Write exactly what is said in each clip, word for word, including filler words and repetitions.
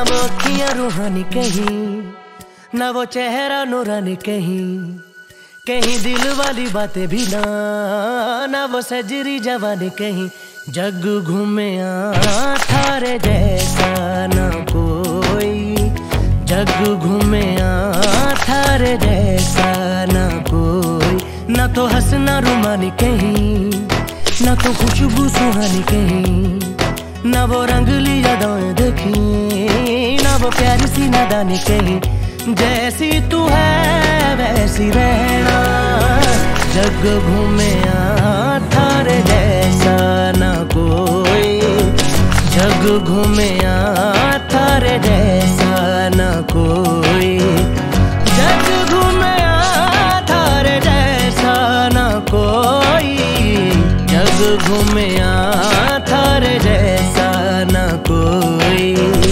ना वो अखियां रूहानी कहीं, ना वो चेहरा नूरानी कहीं, कहीं दिल वाली बातें भी ना, ना वो सजरी जवानी कहीं। जग घूमे थारे जैसा ना कोई, जग घूमे थारे जैसा ना कोई। ना तो हंसना रुमानी कहीं, ना तो खुशबू सुहानी कहीं, ना वो रंगली यादें देखी, ना वो प्यारी सी नादानी कहीं। जैसी तू है वैसी रहना, जग घूमे थारे जैसा ना कोई, जग घूमे थारे जैसा ना कोई, जग घूमे थारे जैसा ना कोई, जग घूमे थारे जैसा ना कोई।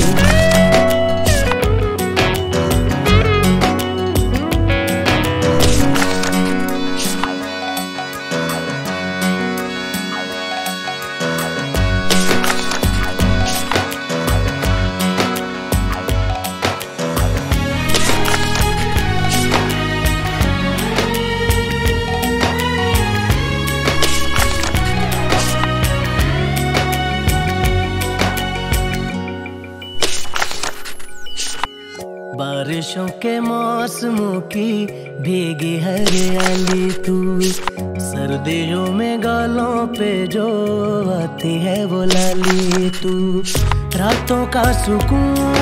बारिशों के मौसमों की भीगी हरियाली तू, सर्दियों में गालों पे जो आती है वो लाली तू। रातों का सुकून,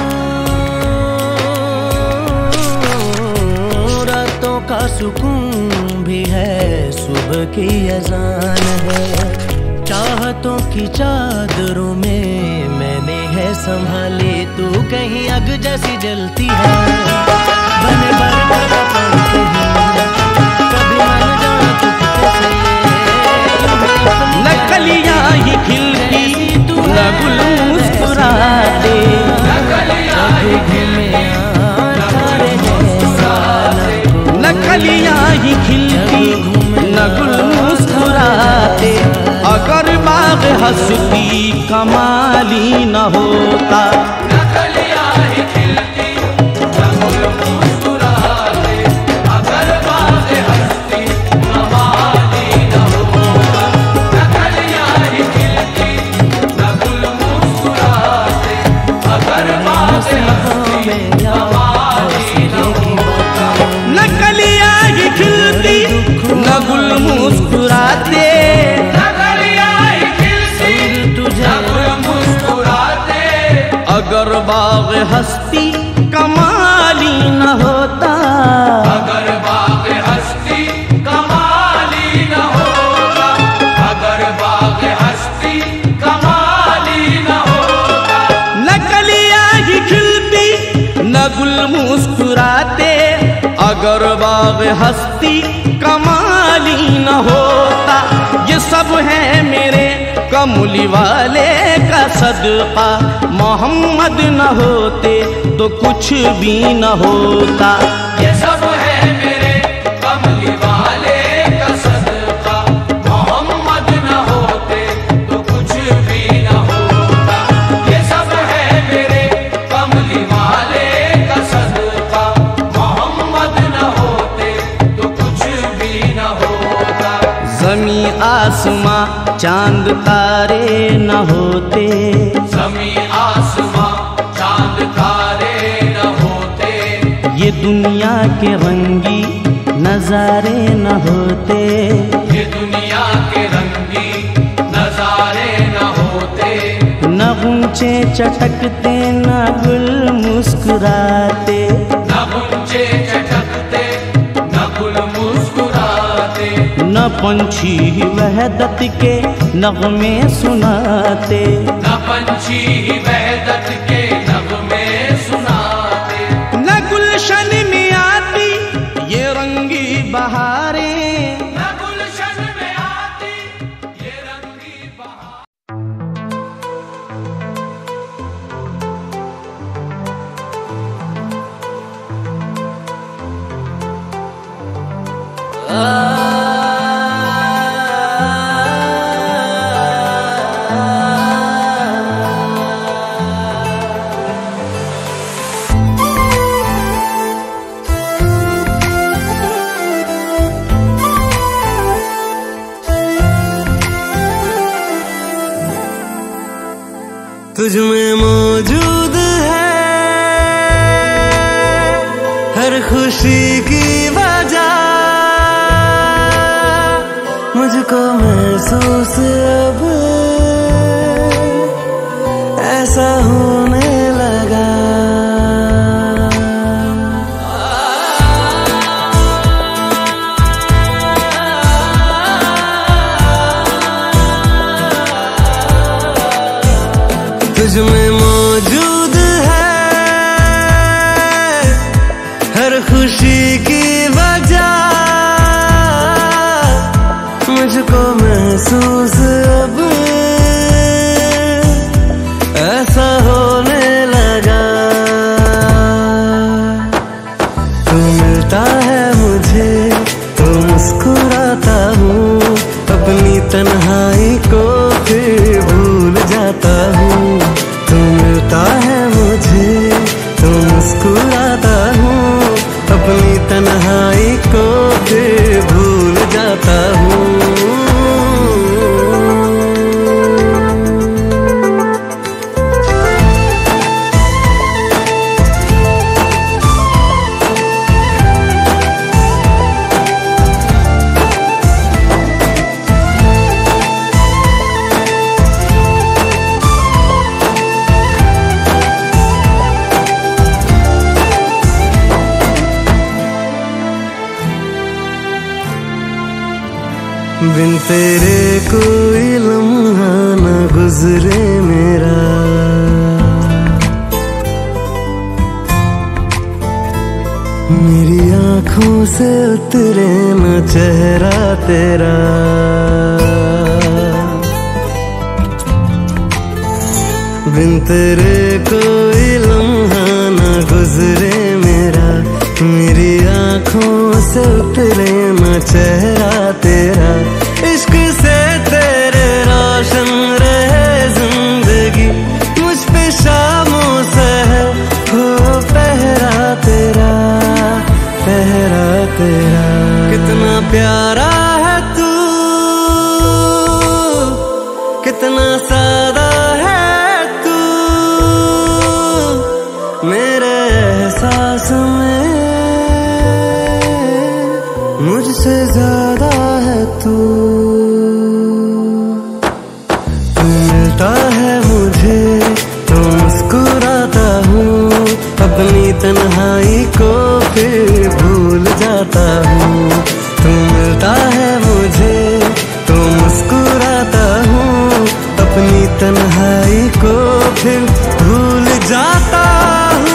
रातों का सुकून भी है, सुबह की अजान है। चाहतों की चादरों में मैंने है संभाली तू, कहीं आग जैसी जलती है बने बरकत पर कहीं, कभी मन जाना तू कैसे नकलियां ही खिलती न गुल मुस्कुराते, नकलियां ही खिलती न गुल मुस्कुराते। अगर बाग हंसती कमाली न होता, नकलियां ही खिलती न गुल मुस्कुराते। अगर बाग हंसती कमाली न होता, नकलियां ही खिलती न गुल मुस्कुराते। अगर बाग हंसती कमाली न होता, नकलियां ही खिलती न गुल मुस्कुराते। अगर बाग हस्ती कमाली न होता, अगर बाग हस्ती कमाली न होता, अगर बाग हस्ती कमाली न होता। नकलियां ही खिलती न गुल मुस्कुराते। अगर बाग हस्ती कमाली न होता। ये सब है मेरे कमली वाले का सदका, मोहम्मद न होते तो कुछ भी न होता। ये सब है मेरे कमली वाले का सदका, मोहम्मद न होते तो कुछ भी न होता। ये सब है मेरे कमली वाले का सदका, मोहम्मद न होते तो कुछ भी न होता। ज़मी आसमां चांद तारे न होते, ज़मी आसमां चांद तारे न होते। ये दुनिया के रंगी नजारे न होते, ये दुनिया के रंगी नजारे न होते। न गुंचे चटकते न गुल मुस्कुराते, न गुंचे चटकते न गुल मुस्कुराते। न पंछी वहदत के नगमे सुनाते, न पंछी वहदत के नगमे सुनाते। न गुलशन में आती ये रंगी बहारें, न गुलशन में आती ये रंगी बहार। तुझ में मौजूद है हर खुशी की वजह, मुझको महसूस अब ऐसा होने लगा। तुझ में मौजूद है हर खुशी की वजह, मुझको महसूस अब ऐसा होने लगा। तू मिलता है मुझे तो मुस्कुराता हूँ, अपनी तन्हाई को फिर भूल जाता हूँ। तू मिलता है मुझे तो मुस्कुराता हूँ, अपनी तन्हाई को फिर भूल जाता हूँ। बिन तेरे कोई लम्हा न गुजरे मेरा, मेरी आँखों से उतरे न चेहरा तेरा। बिन तेरे कोई लम्हा न गुजरे मेरा, मेरी आँखों से उतरे न चेहरा तेरा। इश्क से तेरे रोशन रहे जिंदगी, मुझ पे शामों से है हो पहरा तेरा, पहरा तेरा। कितना प्यारा है तू, कितना सादा है तू, मेरे एहसास में मुझसे ज्यादा है तू। तू मिलता है मुझे तो मुस्कुराता हूँ, अपनी तन्हाई को फिर भूल जाता हूँ। तू मिलता है मुझे तो मुस्कुराता हूँ, अपनी तन्हाई को फिर भूल जाता हूँ।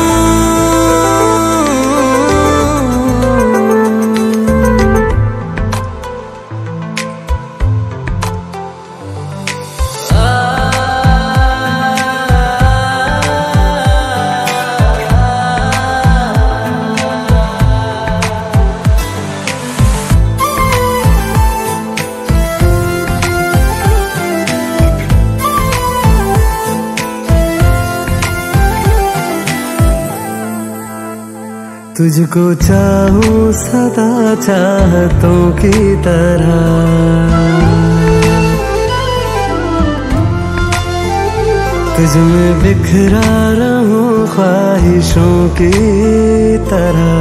तुझको चाहूं सदा चाहतों की तरह, तुझ में बिखरा रहूं ख्वाहिशों की तरह।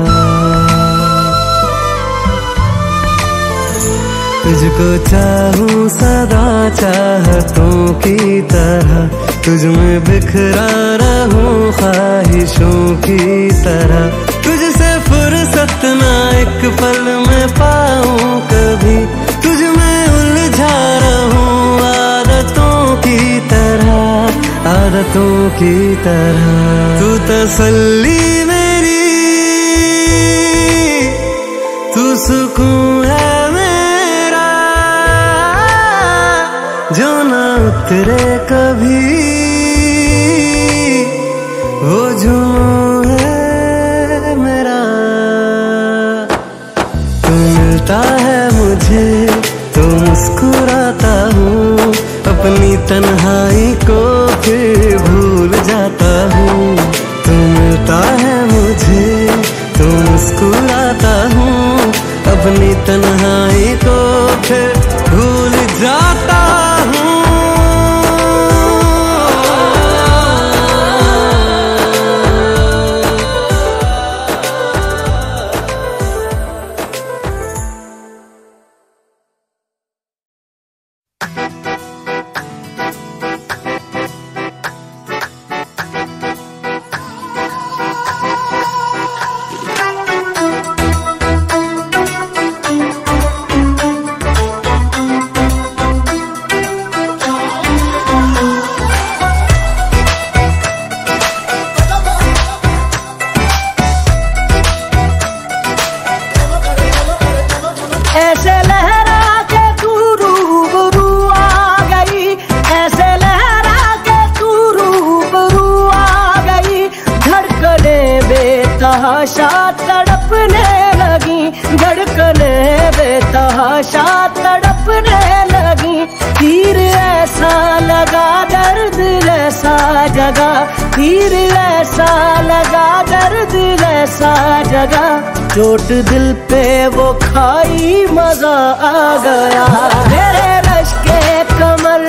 तुझको चाहूं सदा चाहतों की तरह, तुझ में बिखरा रहूं ख्वाहिशों की तरह। तुझसे फुर्सत ना एक पल में पाऊं कभी, तुझ में उलझा रहूं आदतों की तरह, आदतों की तरह। तू तसल्ली मेरी, तू सुकून है मेरा, जो ना उतरे कभी वो जुनून है मेरा। तू मिलता है मुझे तो मुस्कुराता हूँ, अपनी तन्हाई को फिर भूल जाता हूँ। तू मिलता है मुझे तो मुस्कुराता हूँ, अपनी तन्हाई को फिर भूल जाता हूँ। बेतहाशा तड़पने लगी, धड़कने बेतहाशा तड़पने लगी। तीर ऐसा लगा दर्द ऐसा जगा, तीर ऐसा लगा दर्द ऐसा जगा। चोट दिल पे वो खाई मजा आ गया। मेरे रश के कमर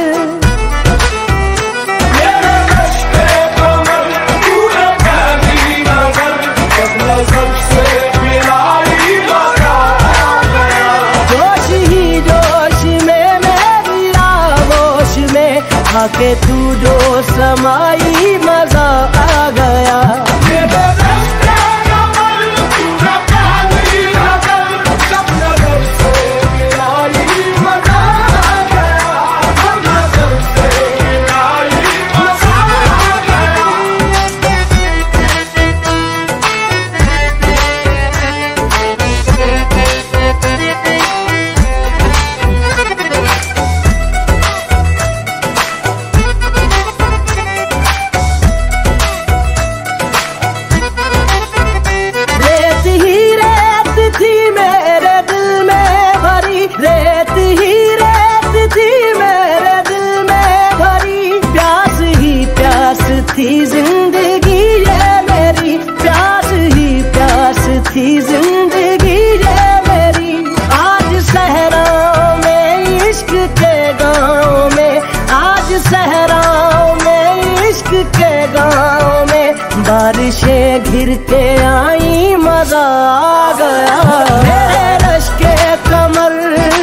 के तू जो समाई मजा आ गया। थी जिंदगी ये मेरी, प्यास ही प्यास थी जिंदगी ये मेरी। आज सहराओं में इश्क के गाँव में, आज सहराओं में इश्क के गाँव में बारिशें घिर के आई मजा आ गया। मेरे रश के कमर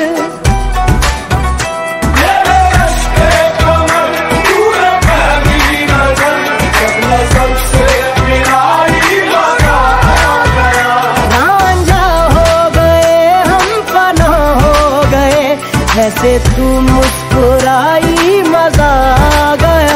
ऐसे तू मुस्कुराई मजा आ गया।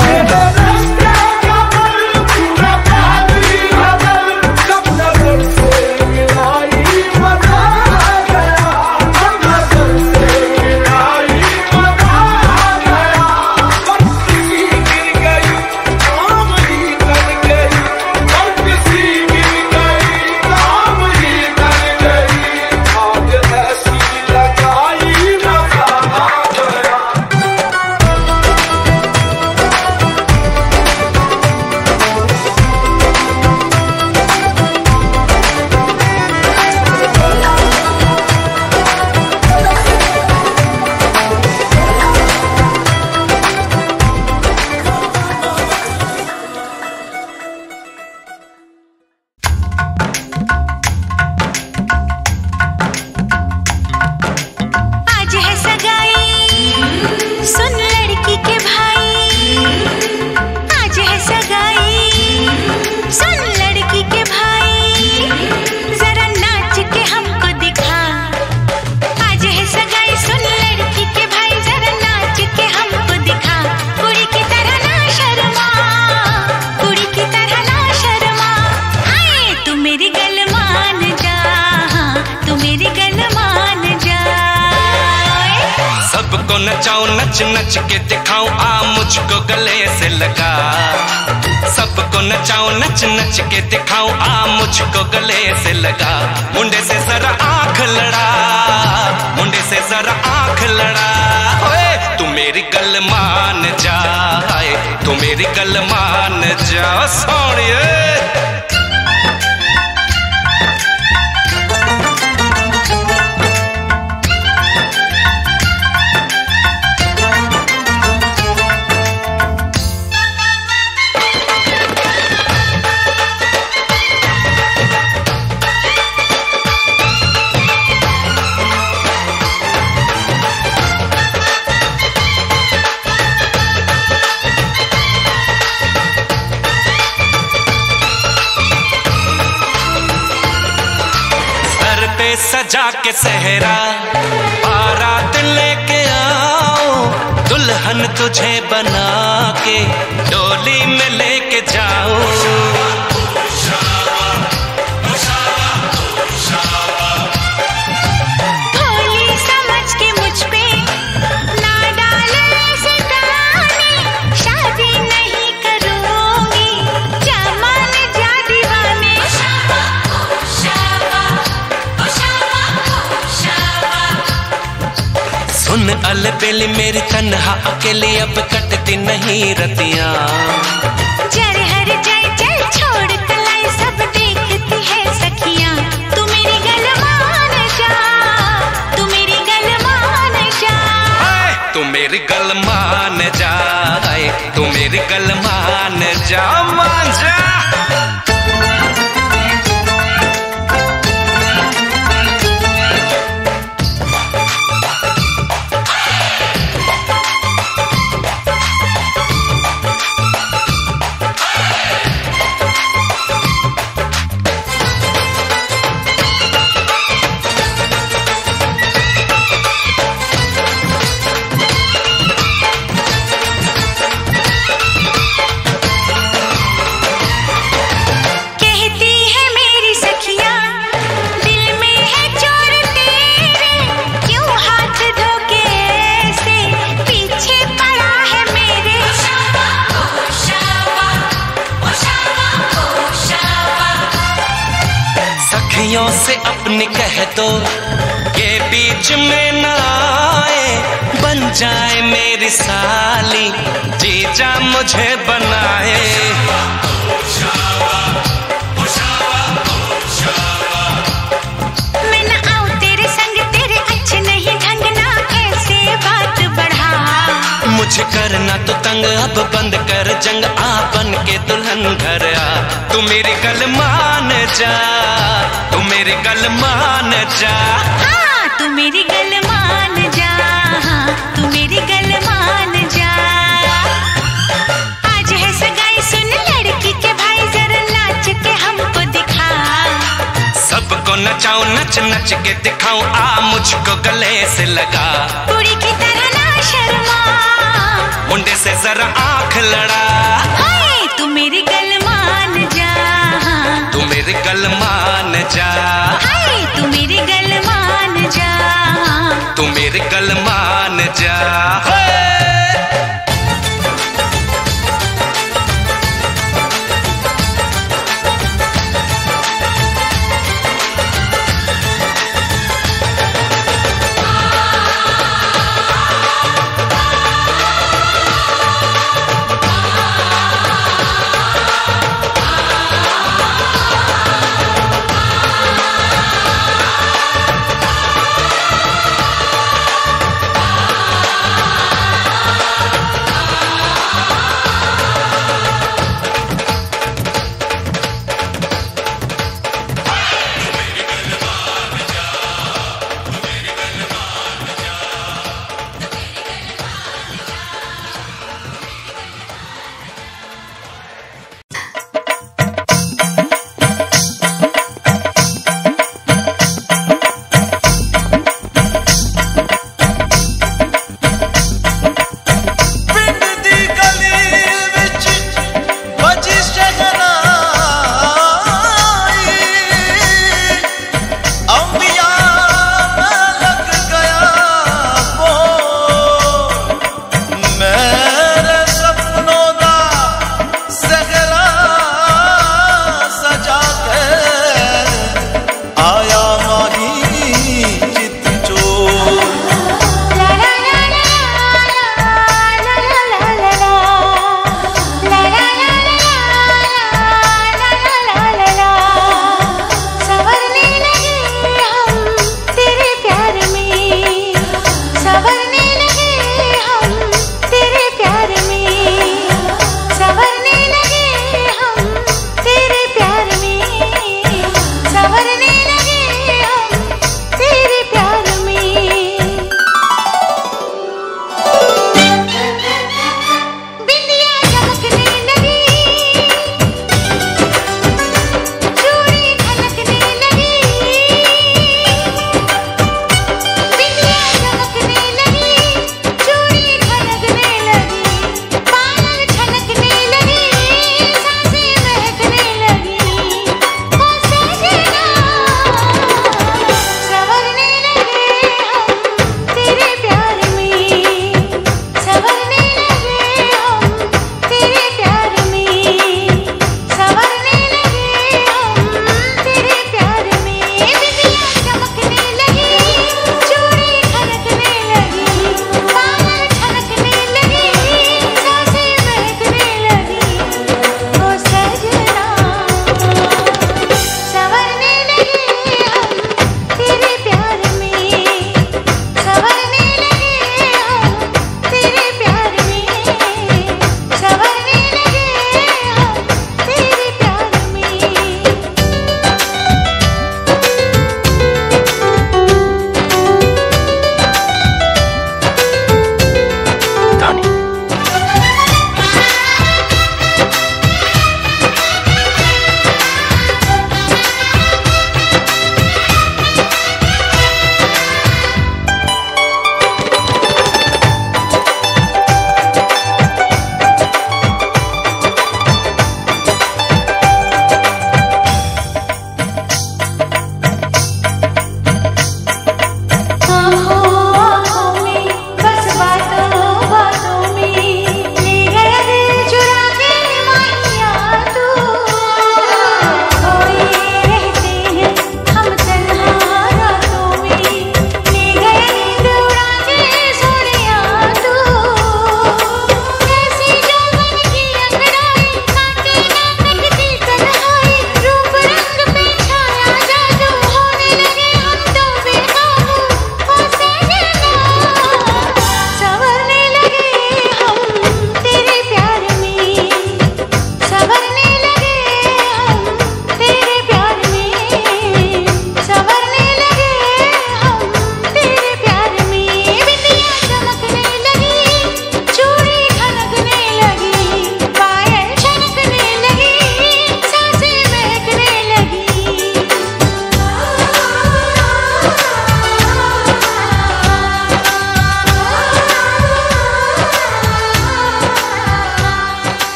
नचाऊं नच नच के दिखाऊं आ मुझको गले से लगा। सबको नचाऊं नच नच के दिखाऊं आ मुझको गले से लगा। मुंडे से जरा आंख लड़ा, मुंडे से जरा आंख लड़ा। ओए तू मेरी गल मान जा, तू मेरी गल मान जा सोनिए। सजा के सहरा बारात लेके आओ, दुल्हन तुझे बना के डोली में लेके जाओ। भोली समझ के मुझ पे ना डाले ऐसे ताने, शादी नहीं करूंगी जा मान जा दीवाने। बेली मेरी तन्हा अकेली अब कटती नहीं रतियां। जर हर जाए चल छोड़ कलाई सब देखती है सखियां। तू मेरी गल मान जा, तू मेरी गल मान जा, तू मेरी गल मान जा, तू मेरी गल मान जा, मान जा। से अपनी कह दो ये बीच में ना आए, बन जाए मेरी साली जीजा मुझे बनाए। मैं ना आऊं तेरे संग तेरे अच्छे नहीं ढंग ना ऐसे बात बढ़ा। मुझे करना तो तंग अब बंद कर जंग आ बन के दुल्हन घर आ। तू मेरी गल मान जा, तू मेरी गल मान जा, हाँ तू मेरी गल मान जा, हाँ तू मेरी गल मान जा। आज है सगाई सुन लड़की के भाई जरा नाच के हमको दिखा। सबको नचाऊं नच नच के दिखाऊं आ मुझको गले से लगा। कुड़ी की तरह ना शर्मा, मुंडे से जरा आंख लड़ा। हाय तू मेरी गल मान जा, तू मेरी गल मान जा, हाय तू मेरी गल मान जा, तू मेरी गल मान जा।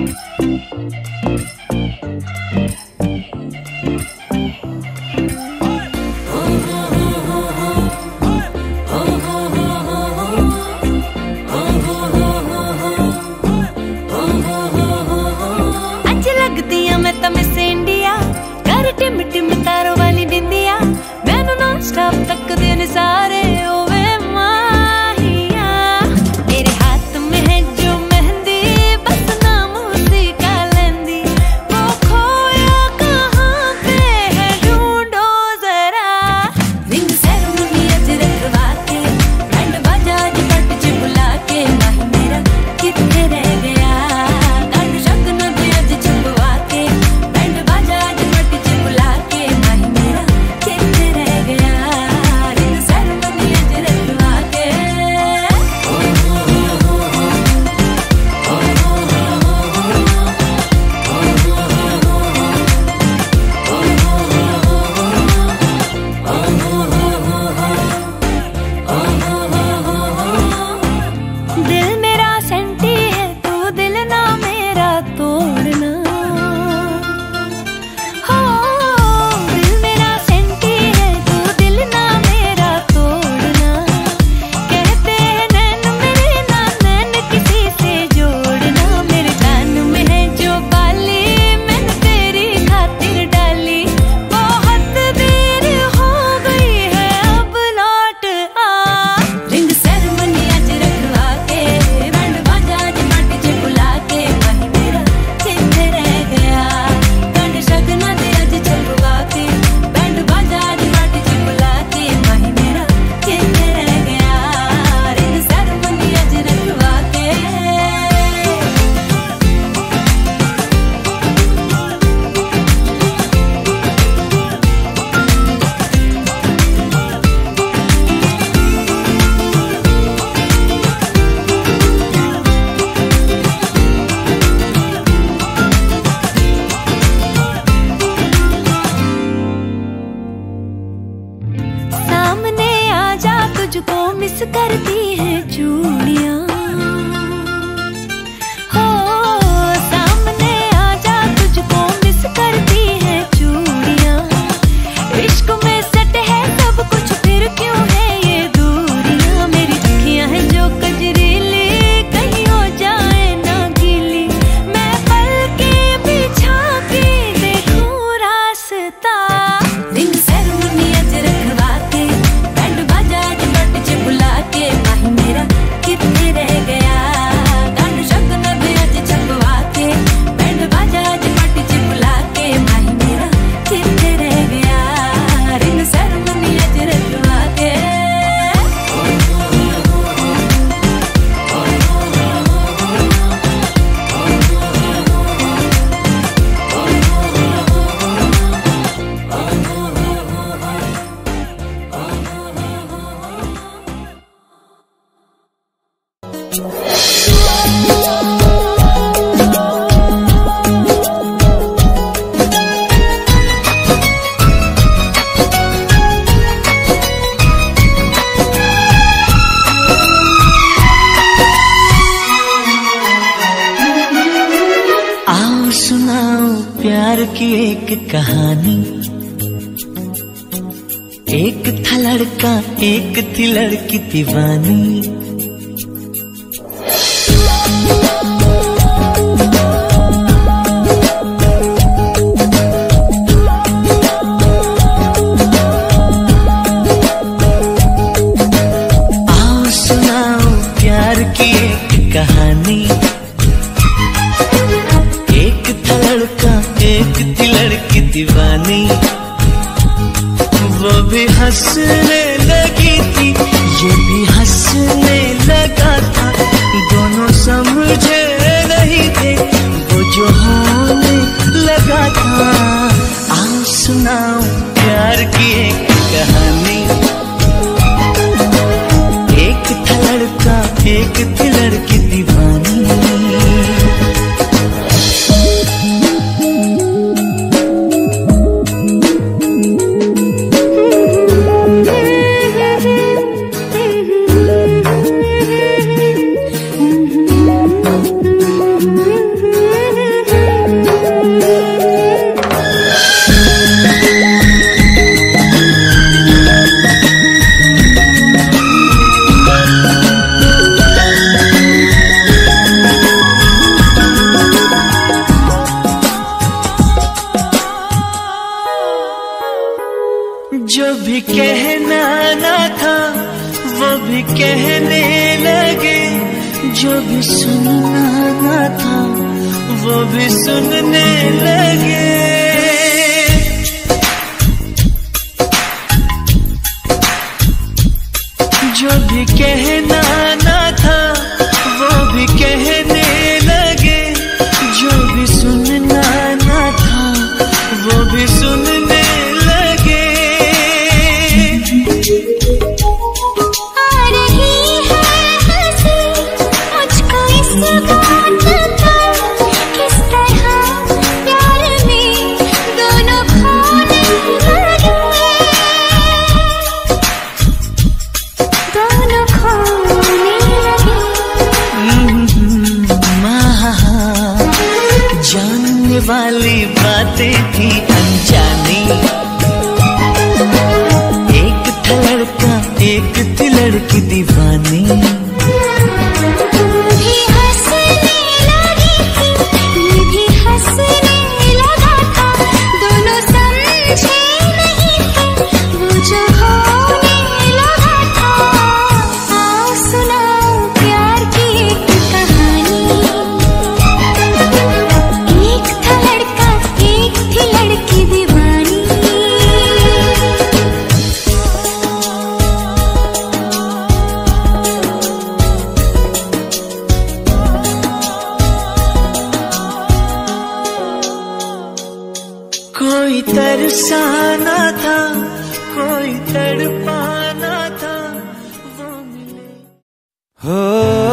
प्यार की एक कहानी। एक था लड़का एक थी लड़की दीवानी। आओ सुनाओ प्यार की एक कहानी। एक था लड़का एक थी लड़की दीवानी। वो भी हंसने लगी थी ये भी हंसने लगा था। दोनों समझे नहीं थे वो जो होने लगा था। आओ सुनाओ प्यार की एक कहानी। एक था लड़का एक थी लड़की दीवानी। Mm-hmm. भी कहना ना था वो भी कहने लगे, जो भी सुनना ना था वो भी सुनने लगे। जो भी कहना ना था वो भी कहने लगे, जो भी सुनना ना था वो भी सुनने लगे। आ रही है हंसी मुझको इस बात पर, किस तरह प्यार में दोनों खोने लगे, दोनों खोने लगे। जानने वाली बातें थी अनजानी, एक था लड़का एक थी लड़की दीवानी। तुम भी हंसने लगी थी, मैं भी हंसने लगा था, दोनों समझे नहीं थे वो जो होने लगा था। आओ सुनाओ प्यार की एक कहानी, एक था लड़का एक थी लड़की दीवानी। कोई तरसाना था कोई तड़पाना था वो मिले। हो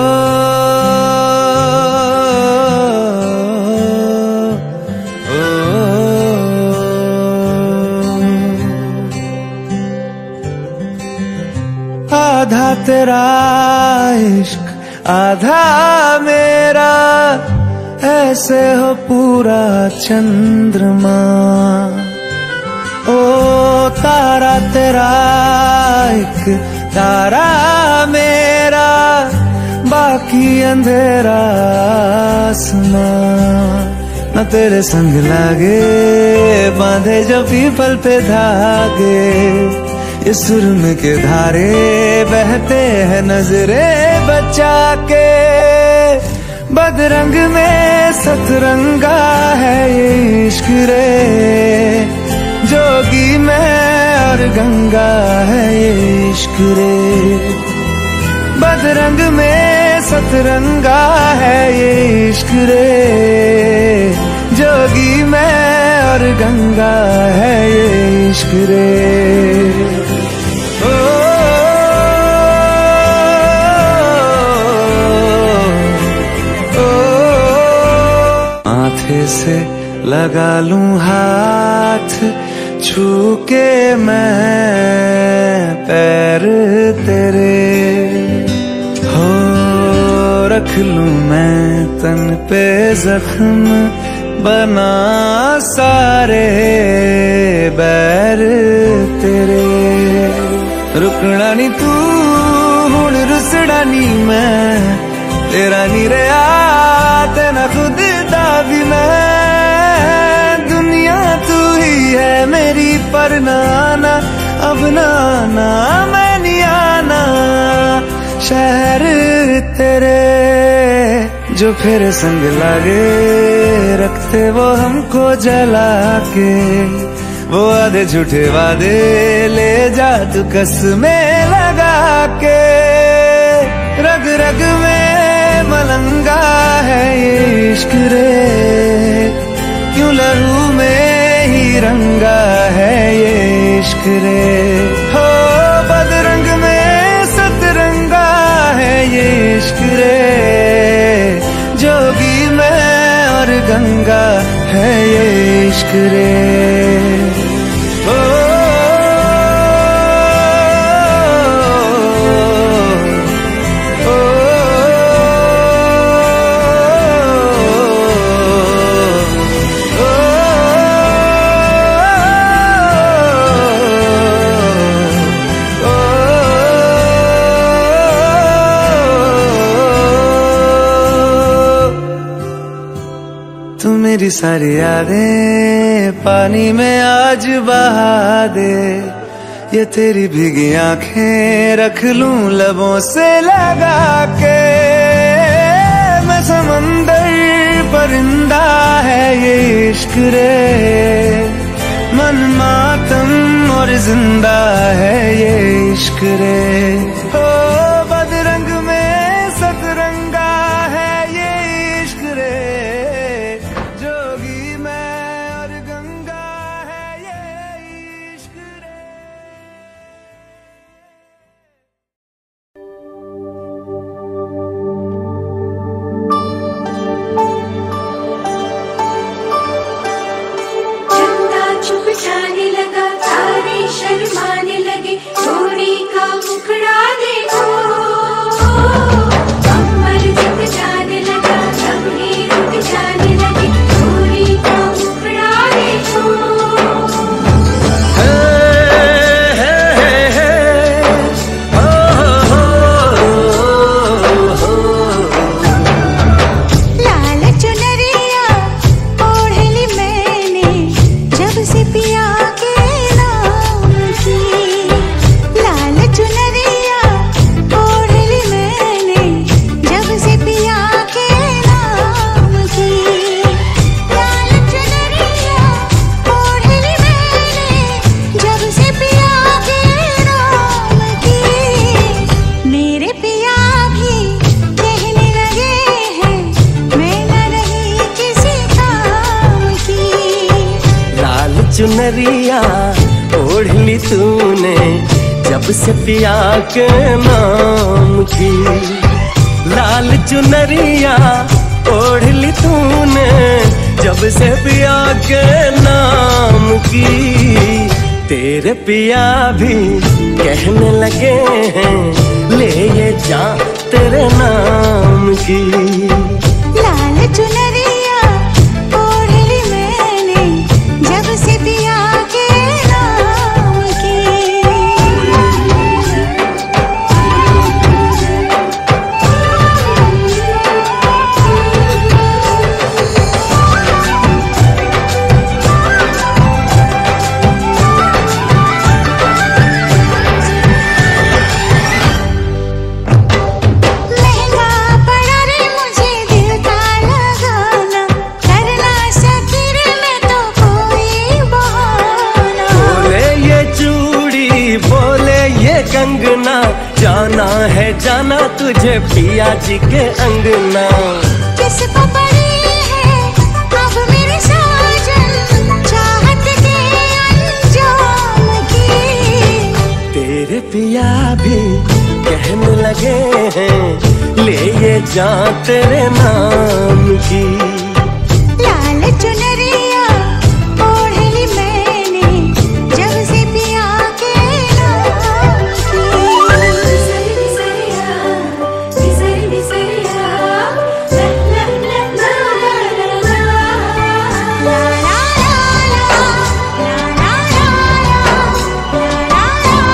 आधा तेरा इश्क आधा मेरा, ऐसे हो पूरा चंद्रमा। ओ तारा तेरा एक तारा मेरा, बाकी अंधेरा आसमां। न तेरे संग लागे बांधे जो पीपल पे धागे, इस सुरम के धारे बहते हैं नजरे बचा के। बदरंग में सतरंगा है ये इश्क रे, जोगी में और गंगा है ये इश्क रे। बदरंग में सतरंगा है ये इश्क रे, जोगी में और गंगा है ये इश्क रे। माथे से लगा लूं हाथ छू के मैं पैर तेरे, हो रख लूं मैं तन पे जख्म बना सारे बैर तेरे। रुकना नी तू हुण रुसड़ा नी मैं, तेरा नी रहा तेना खुद दा भी मैं। दुनिया तू ही है मेरी पर नाना, अब नाना मैं नहीं आना। शहर तेरे जो फिर संग लागे, रखते वो हमको जला के। वो आधे झूठे वादे ले जा तू कसमें लगा के। रग रग में मलंगा है ये इश्क रे, क्यों लहू में ही रंगा है ये इश्क रे। हो बदरंग में सतरंगा है ये इश्क रे, जोगी में और गंगा है ये इश्क रे। तू मेरी सारी यादें पानी में आज बहा दे, ये तेरी भीगी आंखें रख लूं लबों से लगा के। मैं समंदर परिंदा है ये इश्क रे, मन मातम और जिंदा है ये इश्क रे। हो बदरंग में सतरंगा है ये इश्क रे, जोगी मैं और गंगा है ये इश्क रे। चंदा चुप जाने लगा, तारे शर्माने लगे, घोड़ी का मुखड़ा देखो। कमर झुक जाने लगा, लम्हे रुक जाने लगे, घोड़ी का मुखड़ा देखो। लाल चुनरिया ओढ़ ली मैंने जब से पिया के नाम की। लाल चुनरिया ओढ़ ली मैंने जब से पिया के नाम की। लाल चुनरिया ओढ़ ली मैंने जब से पिया के नाम की। मेरे पिया भी कहने लगे हैं मैं न रही किसी काम की। लाल चुनरिया ओढ़ ली तूने जब से पिया के नाम की। लाल चुनरिया ओढ़ ली तूने जब से पिया के नाम की। तेरे पिया भी कहने लगे हैं ले ये जा तेरे नाम की। लाल चुनरिया ओढ़ ली मैंने जब से पिया के नाम की। महंगा पड़ा रे मुझे दिल का लगाना, करना सकी रे मैं तो कोई बहाना। बोले ये चूड़ी बोले ये कंगना, जाना है जाना तुझे पिया जी के अंगना। किसको पड़ी है अब मेरे साजन, चाहत के अंजाम की। तेरे पिया भी कहने लगे हैं ले ये जा तेरे नाम की। लाल चुनरिया ओढ़ ली मैंने जब से पिया के नाम की। बिसरी बिसरिया, बिसरी बिसरिया, ला ला ला ला ला ला ला ला ला ला ला ला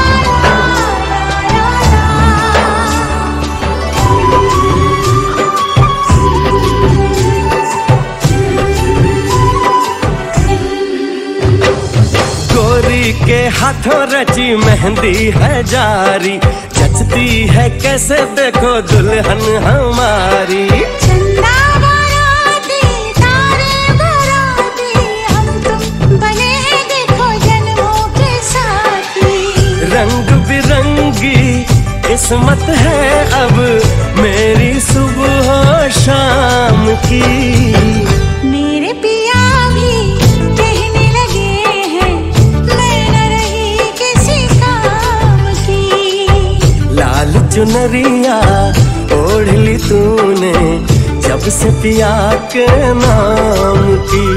गोरी के हाथों रची मेहंदी है जारी, जचती है कैसे देखो दुल्हन हमारी। चंदा बाराती तारे बाराती, हम तुम बने हैं देखो जन्मों के साथी। रंग बिरंगी किस्मत है अब मेरी सुबह शाम की। मेरे पिया भी कहने लगे हैं मैं न रही किसी काम की। लाल चुनरिया ओढ़ ली तूने जब से पिया के नाम की।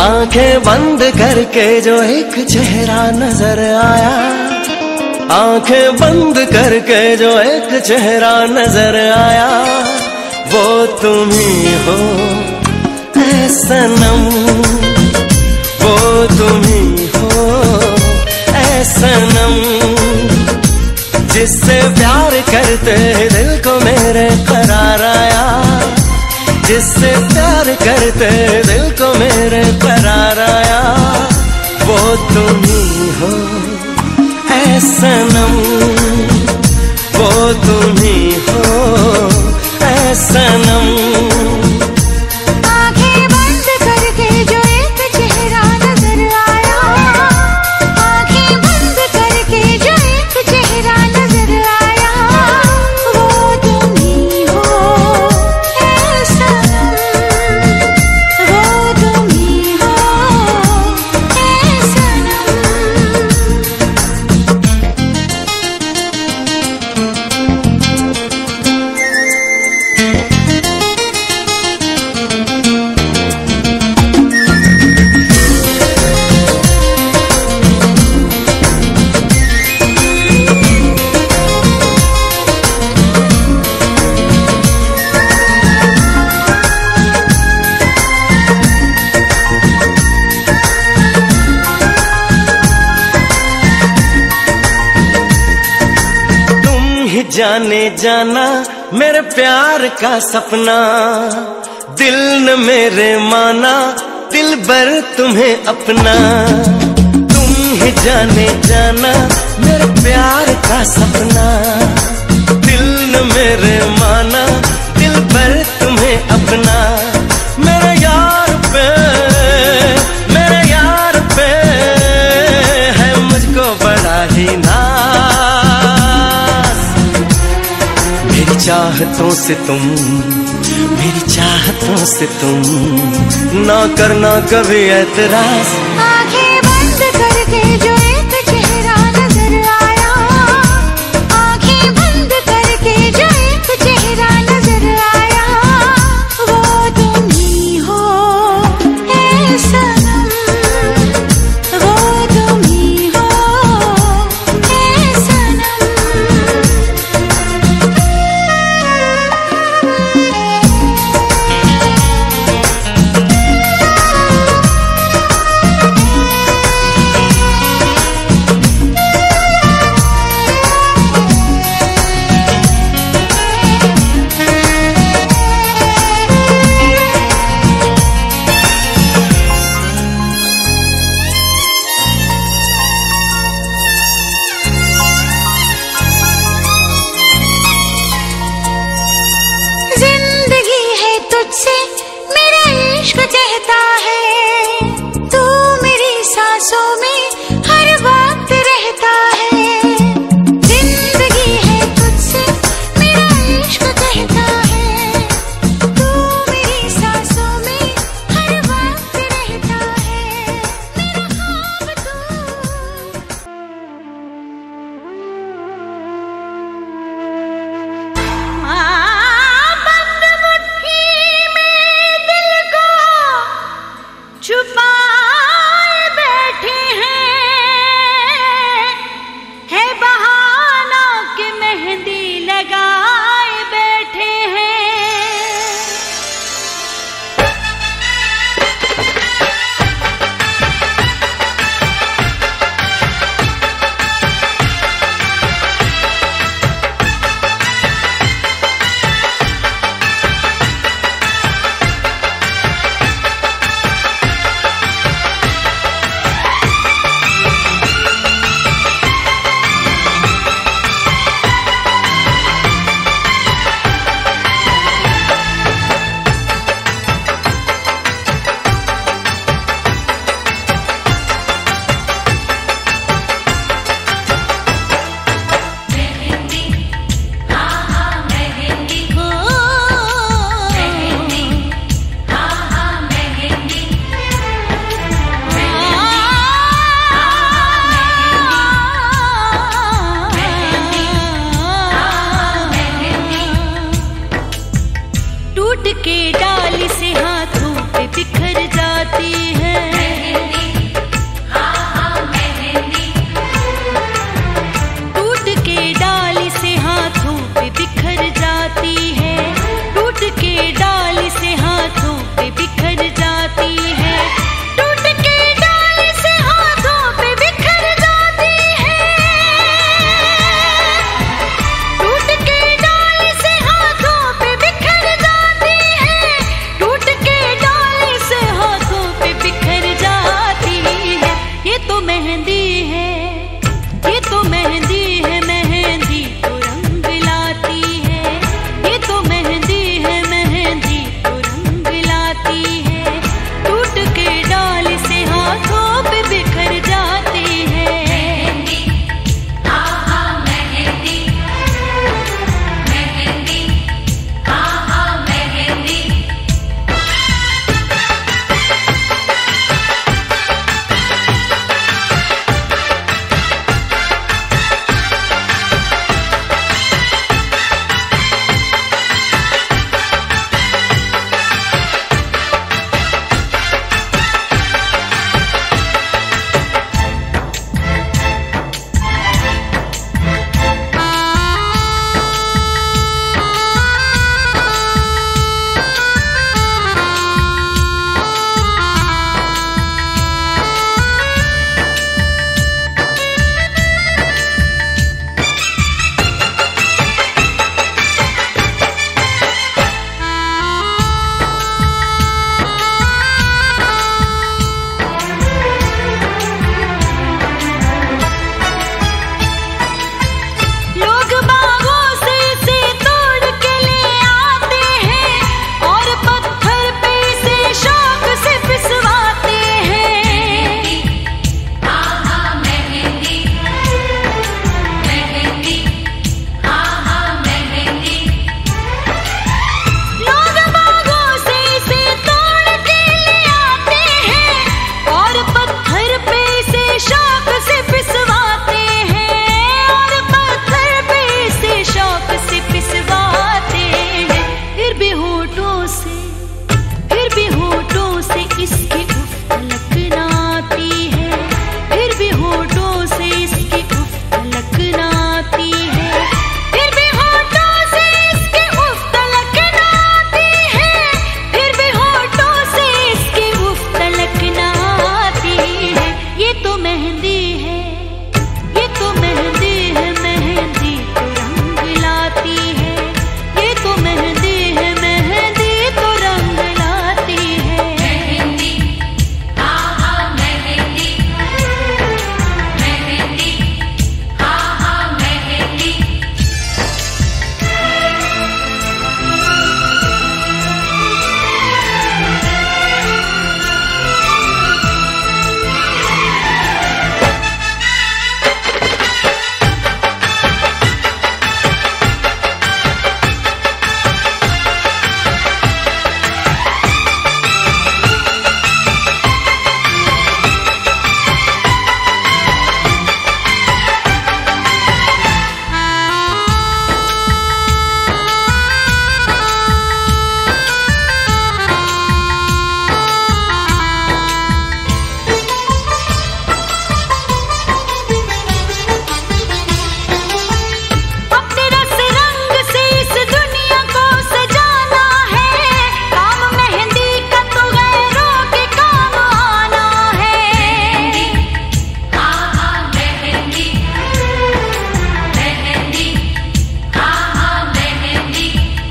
आंखें बंद करके जो एक चेहरा नजर आया, आंखें बंद करके जो एक चेहरा नजर आया, वो तुम ही हो ऐ सनम, वो तुम ही हो ऐ सनम। जिससे प्यार करते दिल को मेरे करार आया, जिससे प्यार करते दिल को मेरे करार आया, वो तुम ही हो ऐ सनम, वो तुम ही हो ऐ सनम। आंखें बंद करके जो एक चेहरा नजर आया, आंखें बंद करके जो एक चेहरा नजर आया, वो तुम ही हो ऐ सनम, वो तुम ही हो ऐ सनम। जाने जाना मेरे प्यार का सपना, दिल न मेरे माना दिल भर तुम्हें अपना। तुम ही जाने जाना मेरे प्यार का सपना, दिल न मेरे माना दिल भर तुम्हें अपना। मेरे यार पे मेरे यार पे है मुझको बड़ा ही चाहतों से तुम, मेरी चाहतों से तुम ना करना कभी ऐतराज। आंखें बंद करके जो एक चेहरा नजर आया, आंखें बंद करके जो एक चेहरा नजर आया, वो तुम ही हो ऐ सनम, वो तुम ही हो ऐ सनम। जिंदगी है तुझसे मेरा इश्क कहता है, तू मेरी सांसों में हर वक्त रहता है। जिंदगी है तुझसे मेरा इश्क कहता है, तू मेरी सांसों में हर वक्त रहता है। मेरा ख्वाब तू। छुपाए बैठे हैं, है बहाना कि मेहंदी लगाए बैठे हैं। टूट के डाली से हाथों पे बिखर जाती है। होठों से, फिर भी होठों से इसके उफ तलक ना आती है, फिर भी होठों से इसके उफ तलक ना आती है, फिर भी होठों से इसके उफ तलक ना आती है, फिर भी होठों से इसके उफ तलक ना आती है। ये तो मेहंदी है, ये तो मेहंदी है, मेहंदी तो रंग लाती है, ये तो मेहंदी है, मेहंदी तो रंग लाती है। मेहंदी, हाँ हाँ मेहंदी, मेहंदी, हाँ हाँ मेहंदी। अपने रस रंग से इस दुनिया को सजाना है, काम मेहंदी का तो गैरों के काम आना है। हाँ हाँ मेहंदी, मेहंदी, हाँ हाँ मेहंदी।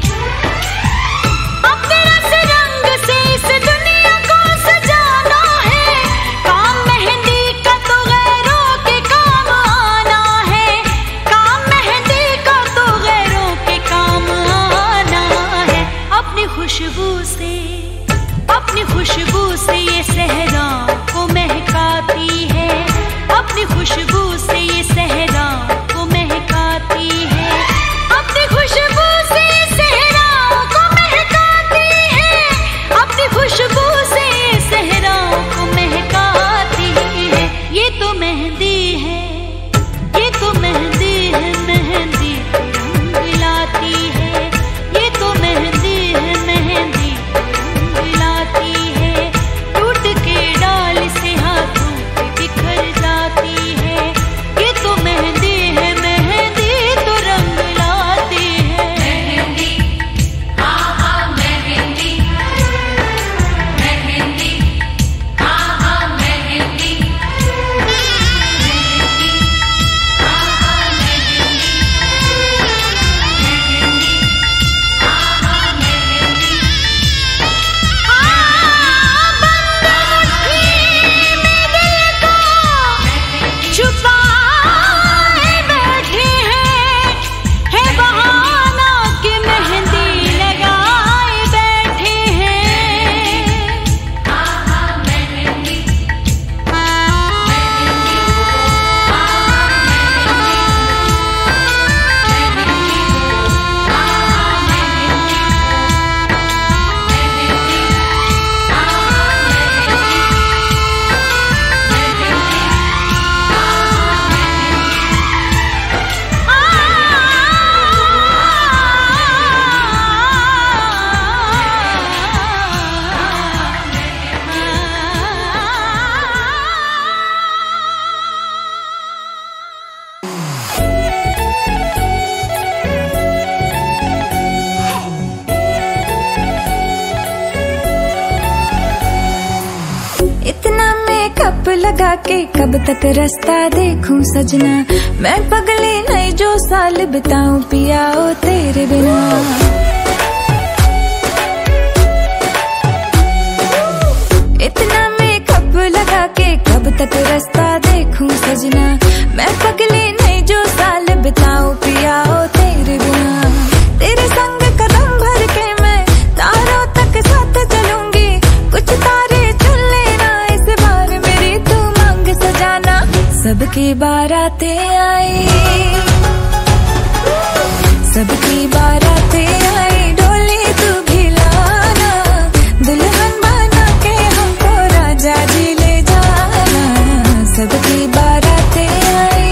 अपने रस रंग से इस दुनिया को सजाना है, काम मेहंदी का तो गैरों के काम आना है, काम मेहंदी का तो गैरों के काम आना है। अपनी खुशबू से, अपनी खुशबू से ये सहरा को महकाती है, अपनी खुशबू से ये सहरा को महकाती है, अपनी खुशबू से ये सहरा को महकाती है, अपनी खुशबू से ये सहरा को महकाती है। ये तो मेहंदी है, ये तो मेहंदी है, मेहंदी तो रंग लाती है, ये तो मेहंदी है, मेहंदी तो रंग लाती है। टूट के डाल से हाथों पे बिखर जाती है, ये तो मेहंदी है, मेहंदी तो रंग लाती है। मेहंदी, हाँ हाँ मेहंदी, मेहंदी, हाँ हाँ मेहंदी, मेहंदी, हाँ हाँ मेहंदी, मेहंदी, हाँ हाँ मेहंदी। हाँ बंद मुट्ठी में दिल को छुपाए बैठे हैं, है बहाना कि मेहंदी लगाए बैठे हैं। हाँ हाँ मेहंदी, मेहंदी, हाँ मेहंदी, मेहंदी, हाँ मेहंदी, मेहंदी, इतना मेकअप लगा के कब तक रास्ता देखूं सजना, मैं पगली नहीं जो साल बिताऊं पियाओ तेरे बिना। इतना मेकअप लगा के कब तक रास्ता देखूं सजना, मैं पगली नहीं जो साल बिताऊं पियाओ तेरे बिना। तेरे संग कदम भर के मैं तारों तक साथ चलूंगी, कुछ तारे चुन लेना इस बार मेरी तू मांग सजाना। सबकी बारातें आई, सबकी बारातें आई, डोली तू भी लाना, दुल्हन बना के हमको राजा जी ले जाना। सबकी बारातें आई,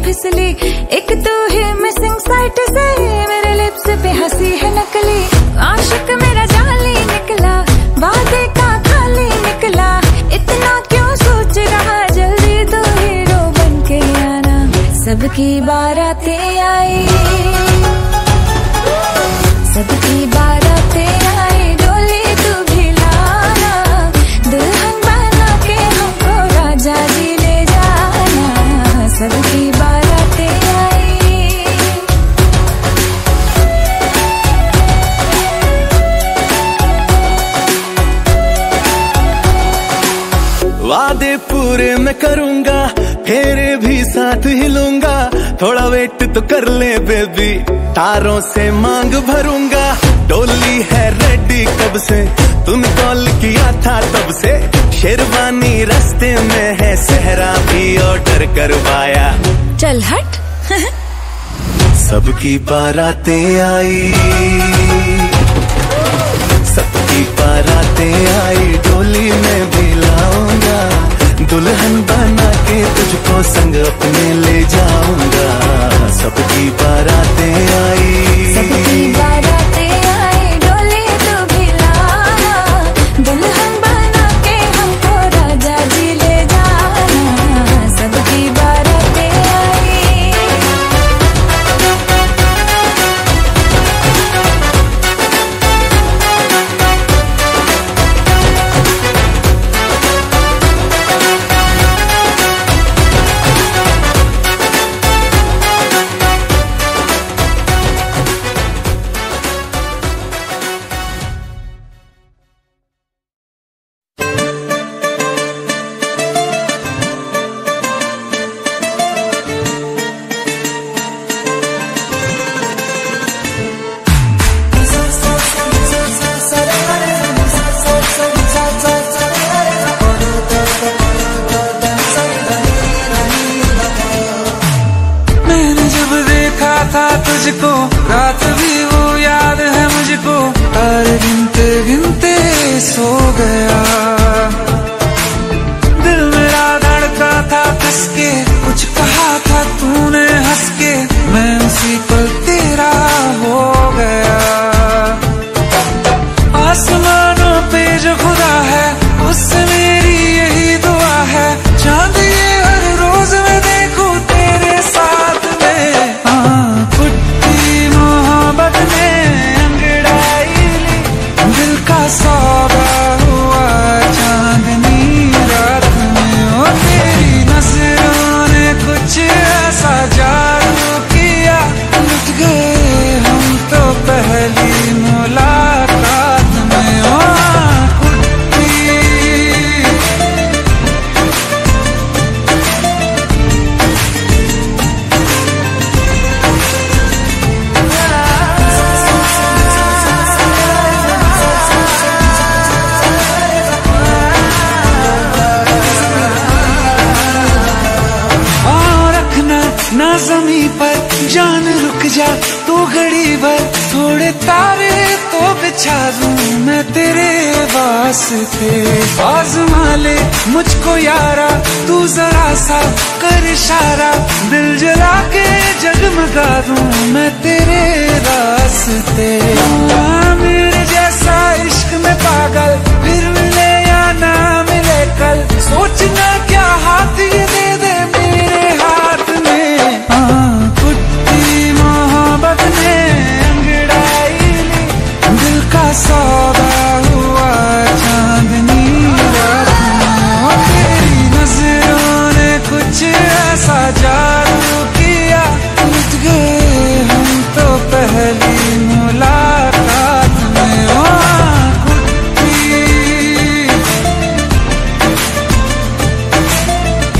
फिसली, एक तू ही मिसिंग साइट से मेरे लिप्स पे हंसी है नकली। आशिक मेरा जाली निकला, वादे का खाली निकला, इतना क्यों सोच रहा, जल्दी तो हीरो बन के आना। सबकी बारातें आई, सबकी बारातें आई, डोली तू भी लाना, दुल्हन बना के हमको राजा जी ले जाना। सबकी बारातें आई। वादे पूरे मैं करूंगा, फेरे भी साथ ही लूंगा, थोड़ा वेट तो कर ले बेबी, तारों से मांग भरूंगा। डोली है रेडी कब से, तूने कॉल किया था तब से, शेरवानी रास्ते में है, सहरा भी ऑर्डर करवाया। चल हट। सबकी बारातें आई, सबकी बारातें आई, डोली में भी लाऊंगा, दुल्हन बना के तुझको संग अपने ले जाऊंगा। सबकी बारातें आई, सबकी बारातें आई, डोली तू भी लाना, दुल्हन बना के हमको राजा जी ले जाना। सबकी बारातें आई। तुझको रात भी वो याद है मुझको, तारे गिनते गिनते सो गया। दिल मेरा धड़का था कसके, कुछ कहा था तूने हंस के, मैं उसी पल तेरा हो गया। आसमानों पे जो खुदा है, उससे मेरी यही दुआ है, चांद ये हर रोज मैं देखूं तेरे साथ में। हाँ, फुट्टी मोहब्बत ने अंगड़ाई ली, दिल का सौदा हुआ चांदनी रात में। ओ तेरी नजरों ने कुछ ऐसा जादू किया, लुट गए हम तो पहली मुलाकात में। ओ फुट्टी ना जमी पर जान रुक जा, तू घड़ी भर थोड़े तारे तो बिछा दूं मैं तेरे वास्ते। आज़मा ले मुझको यारा, तू जरा सा कर इशारा, दिल जला के जगमगा दूं मैं तेरे रास्ते। मेरे जैसा इश्क में पागल फिर मिले या ना मिले कल, सोचना क्या हाथ ये दे दे मेरे हाथ में। हाँ, फुट्टी मोहब्बत ने अंगड़ाई ली, दिल का सौदा हुआ चांदनी रात में। ओ तेरी नजरों ने कुछ ऐसा जादू किया, लुट गए हम तो पहली मुलाकात में। ओ फुट्टी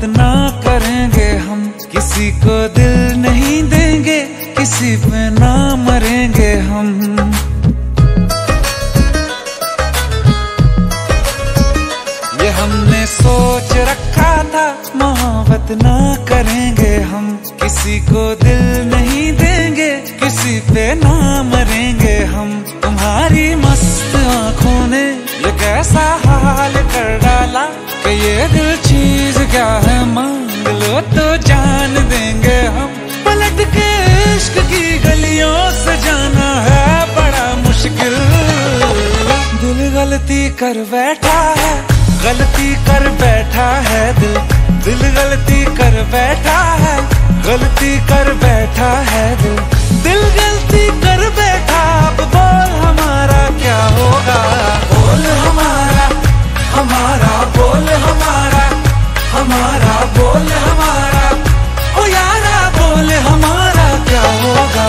मोहब्बत ना करेंगे हम, किसी को दिल नहीं देंगे, किसी पे ना मरेंगे हम। ये हमने सोच रखा था, मोहब्बत ना करेंगे हम, किसी को दिल नहीं देंगे, किसी पे ना मरेंगे हम। तुम्हारी मस्त आंखों ने ये कैसा हाल कर डाला कि ये दिल चीज क्या है, मांग लो तो जान देंगे हम। पलट के इश्क की गलियों से जाना है बड़ा मुश्किल। दिल गलती कर बैठा है, गलती कर बैठा है दिल, दिल गलती कर बैठा है, गलती कर बैठा है दिल, दिल गलती कर बैठा। अब बोल हमारा क्या होगा, बोल हमारा, हमारा बोल हमारा, हमारा बोल हमारा, ओ यारा बोल हमारा क्या होगा।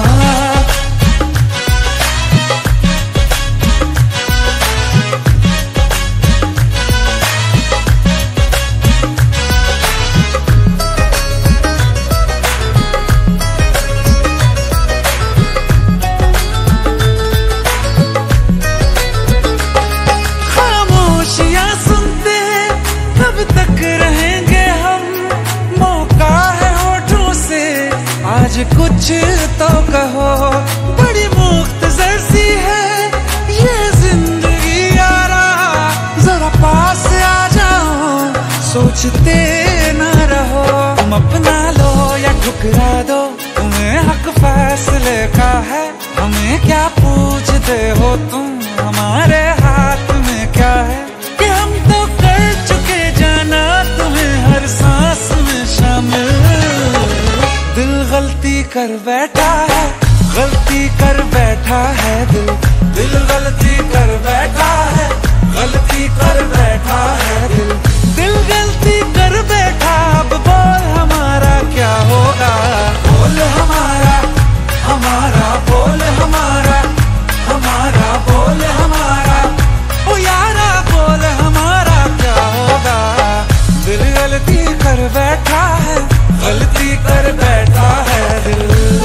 कुछ तो कहो, बड़ी मुख्तसर सी है ये जिंदगी यारा, जरा पास आ जाओ, सोचते ना रहो। तुम अपना लो या ठुकरा दो, तुम्हें हक फैसले का है, हमें क्या पूछते हो तुम, हमारे हाथ में क्या है कि हम तो कर चुके जाना तुम्हें हर सांस में शामिल। दिल गलती कर बैठा है, गलती कर बैठा है दिल, दिल गलती कर बैठा है, गलती कर बैठा है दिल, दिल गलती कर बैठा। अब बोल हमारा क्या होगा, बोल हमारा, हमारा बोल हमारा, हमारा बोल हमारा, ओ यारा बोल हमारा क्या होगा। दिल गलती कर बैठा है, गलती कर बैठा है दिल।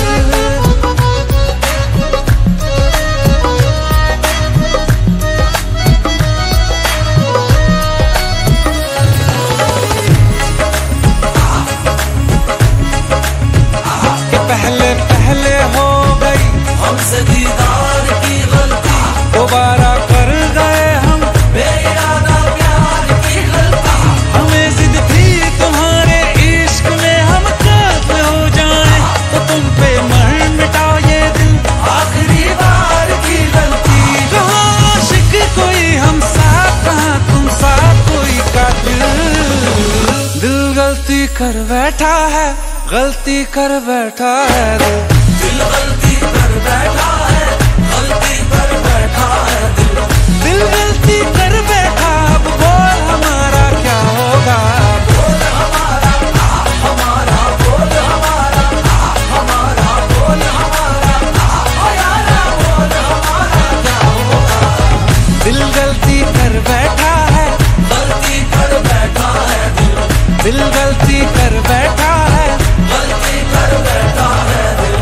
पहले पहले हो गई हमसे दीदार की गलती, दोबारा कर गए हम बेइरादा प्यार की गलती। हमें जिद थी तुम्हारे इश्क में हम काफिल हो जाएं, तो तुम पे मर मिटाओ ये दिल, आखिरी बार की गलती। कहाँ आशिक कोई हम साथ, कहाँ तुम साथ कोई कातिल। दिल गलती कर बैठा है, गलती कर बैठा है दिल, दिल गलती कर बैठा है, गलती कर बैठा है दिल, दिल गलती कर बैठा। अब बोल हमारा क्या होगा, बोल हमारा, हमारा बोल हमारा, हमारा बोल हमारा, ओ यारा बोल हमारा क्या होगा। दिल गलती कर बैठा है, गलती कर बैठा है दिल, दिल गलती कर बैठा है, गलती कर बैठा है दिल,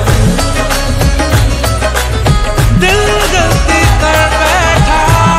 दिल गलती कर बैठा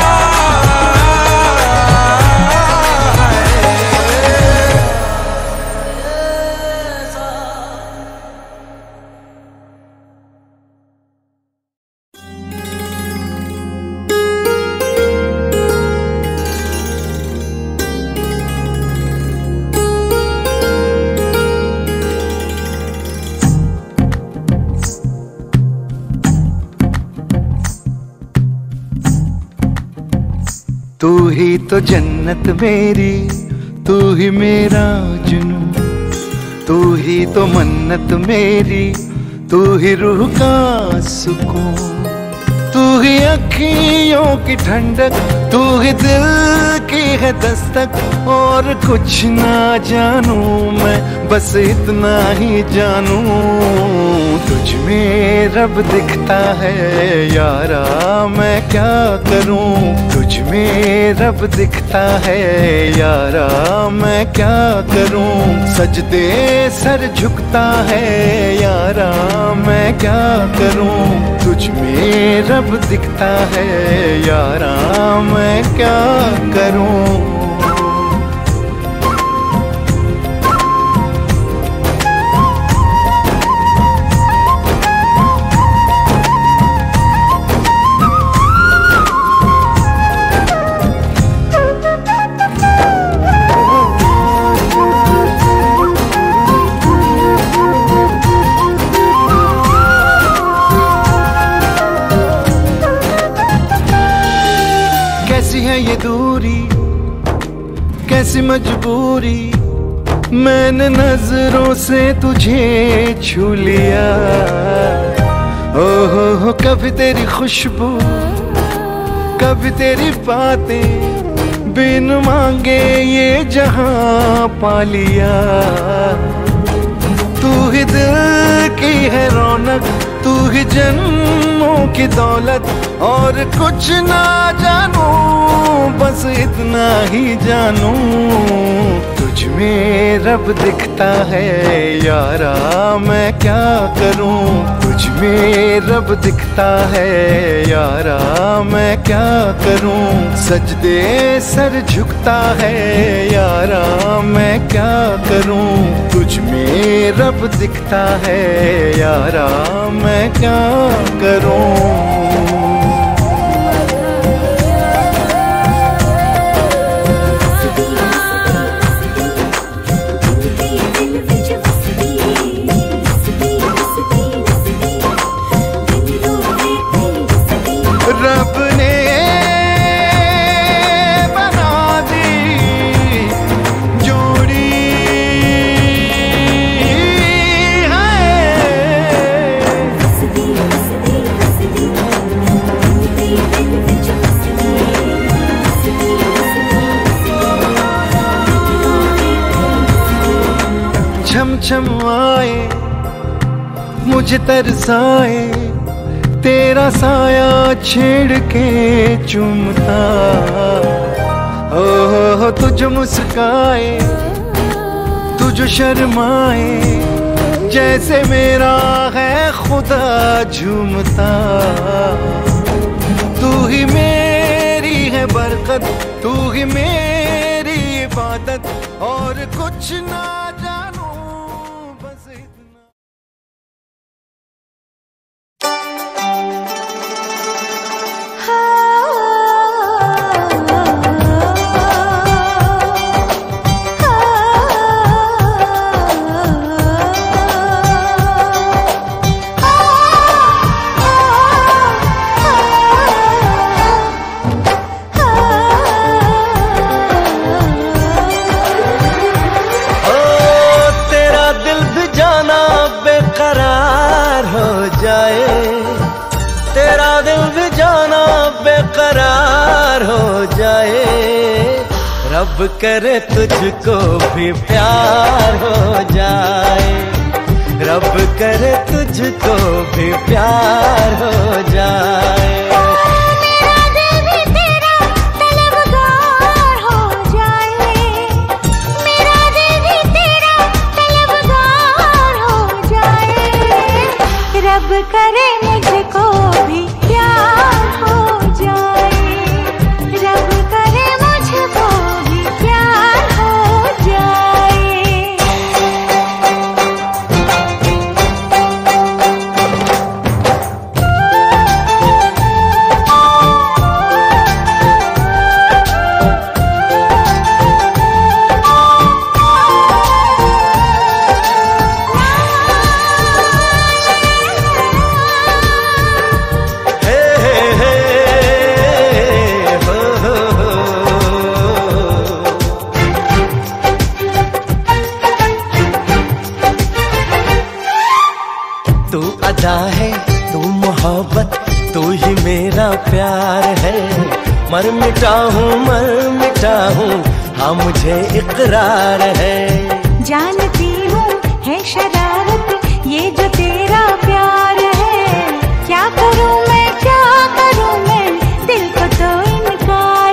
तू ही तो जन्नत मेरी, तू ही मेरा जुनू, तू ही तो मन्नत मेरी, तू ही रूह का सुकून, तू ही अखियों की ठंडक, तू ही दिल की है दस्तक। और कुछ ना जानू मैं, बस इतना ही जानू, तुझ में रब दिखता है यारा, मैं क्या करूं। तुझ में रब दिखता है यारा, मैं क्या करूं। सजदे सर झुकता है यारा, मैं क्या करूं। तुझ में रब दिखता है यारा, मैं क्या करूं। ये दूरी कैसी मजबूरी, मैंने नजरों से तुझे छू लिया। ओ हो हो कभी तेरी खुशबू कभी तेरी बातें, बिन मांगे ये जहां पा लिया। तू ही दिल की है रौनक, तू ही जन्मों की दौलत, और कुछ ना जानू बस इतना ही जानू। तुझ में रब दिखता है यारा, मैं क्या करूं। तुझ में रब दिखता है यारा, मैं क्या करूं। सजदे सर झुकता है यारा, मैं क्या करूं। तुझ में रब दिखता है यारा, मैं क्या करूं। रब ने बना दी जोड़ी है। छम छम आए मुझे तरसाए, तेरा साया छेड़ के चूमता। ओ तुझ मुस्काए तुझ शर्माए, जैसे मेरा है खुदा झूमता। तू ही मेरी है बरकत, तू ही मेरी इबादत, और कुछ ना जानू बस इतना। रब करे तुझको भी प्यार हो जाए, रब करे तुझको भी प्यार हो जाए। मेरा दिल भी तेरा तलबगार हो जाए, मेरा दिल भी तेरा तलबगार हो जाए। रब करे मुझको भी प्यार हो जाए, रब करे मुझको भी प्यार हो जाए। है तू मोहब्बत, तू ही मेरा प्यार है। मर मिटा हूँ मर मिटा हूँ, हाँ मुझे इकरार है। जानती हूँ है शरारत ये जो तेरा प्यार है, क्या करूँ मैं क्या करूँ मैं, दिल को तो इनकार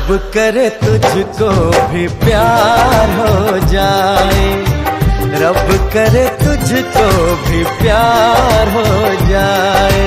करे तुझको भी प्यार हो जाए, रब करे तुझको भी प्यार हो जाए।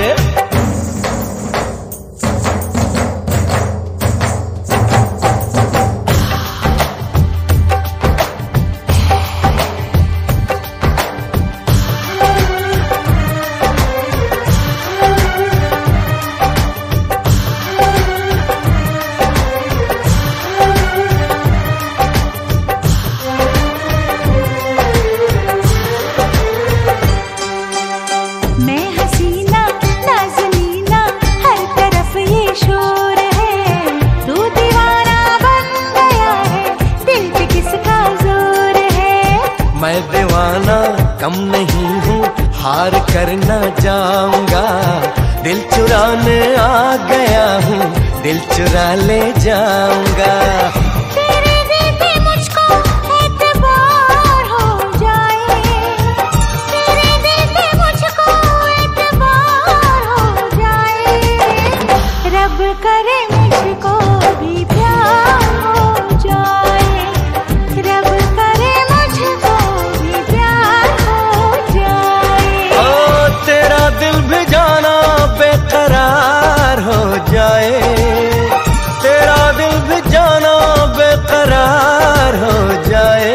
कम नहीं हूँ, हार करना जाऊंगा, दिल चुराने आ गया हूँ, दिल चुरा ले जाऊंगा। तेरे देखे मुझको एतबार हो जाए, तेरे देखे मुझको एतबार हो जाए, रब करे मुझको भी प्यार हो जाए, रब करे मुझको भी प्यार हो जाए। ओ तेरा दिल भी जाना बेकरार हो जाए, तेरा दिल भी जाना बेकरार हो जाए।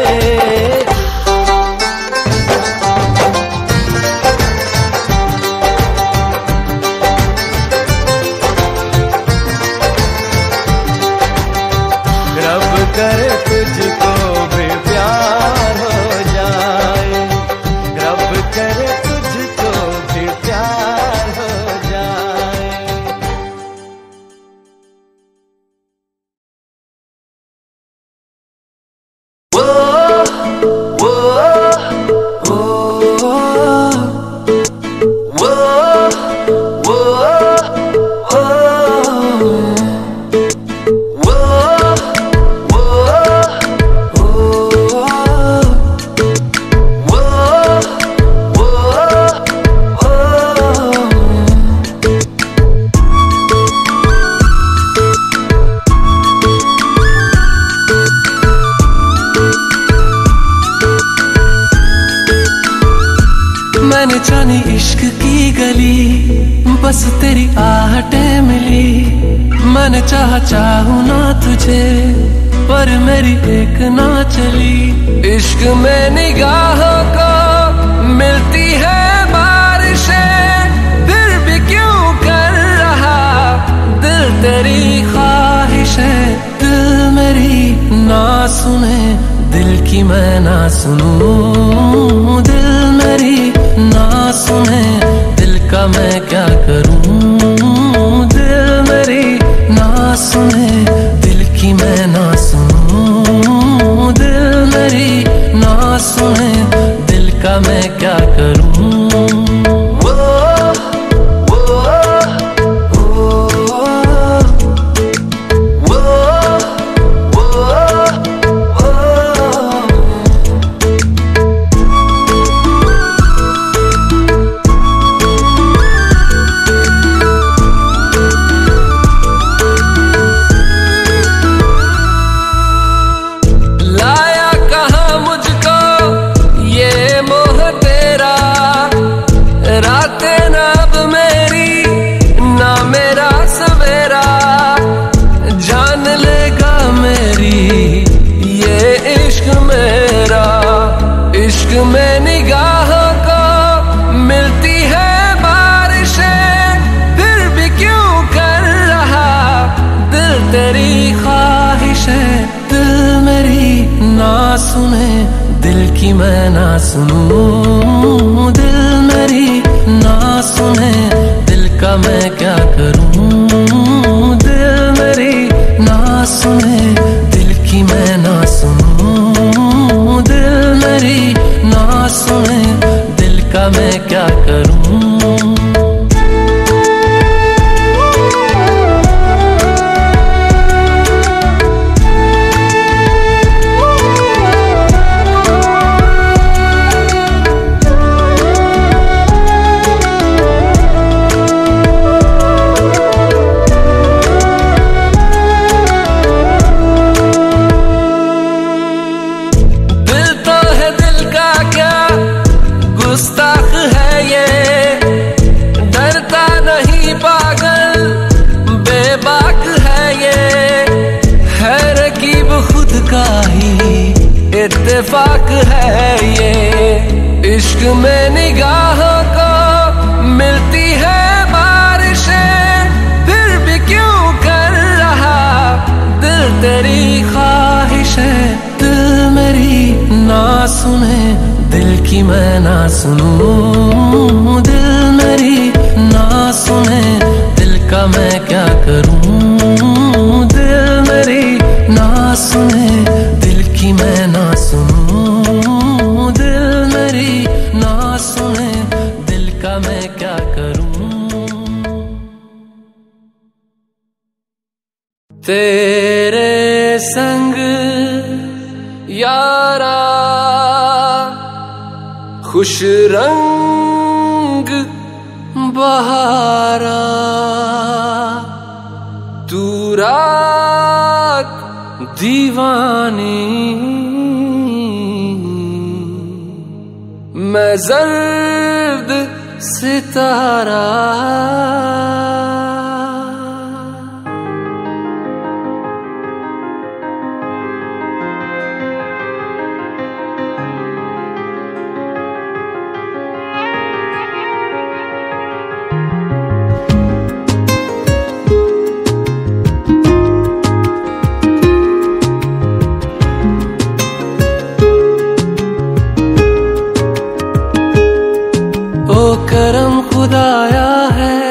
रब करे तुझको भी प्यार हो जाए, रब करे तुझको भी प्यार हो जाए। वो वो वो वो वो मैंने जानी इश्क की गली, बस तेरी आहटें मिली। मैंने चाहा चाहूं ना तुझे, पर मेरी एक ना चली। इश्क में निगाहों को मिलती है बारिशें, फिर भी क्यों कर रहा दिल तेरी ख्वाहिशें। दिल मेरी ना सुने, दिल की मैं ना सुनूं, दिल मेरी ना सुने, दिल का मैं क्या करूं। दिल मेरी ना सुने, दिल की मैं ना सुनूं, दिल मेरी ना सुने, दिल का मैं क्या करूं। वो वो वो वो में निगाहों को मिलती है बारिशें, फिर भी क्यों कर रहा दिल तेरी ख्वाहिशें। दिल मेरी ना सुने, दिल की मैं ना सुनूं, दिल मेरी ना सुने, दिल का मैं क्या करूं। दिल मेरी ना सुने, दिल की मैं ना सुनूं, दिल मेरी ना सुने, दिल का मैं क्या करूं। इत्तेफाक है ये। इश्क में निगाहों को मिलती है बारिशें, फिर भी क्यों कर रहा दिल तेरी ख्वाहिशें। दिल मेरी ना सुने, दिल की मैं ना सुनूं। दिल मेरी ना सुने, दिल का मैं क्या करूं। दिल मेरी ना सुने, दिल की मैं ना सुनूं। दिल मेरी ना सुने, दिल का मैं क्या करूं। तेरे संग यारा खुश रंग बहारा, तू रात दीवानी, मैं जर्द सितारा। करम खुदाया है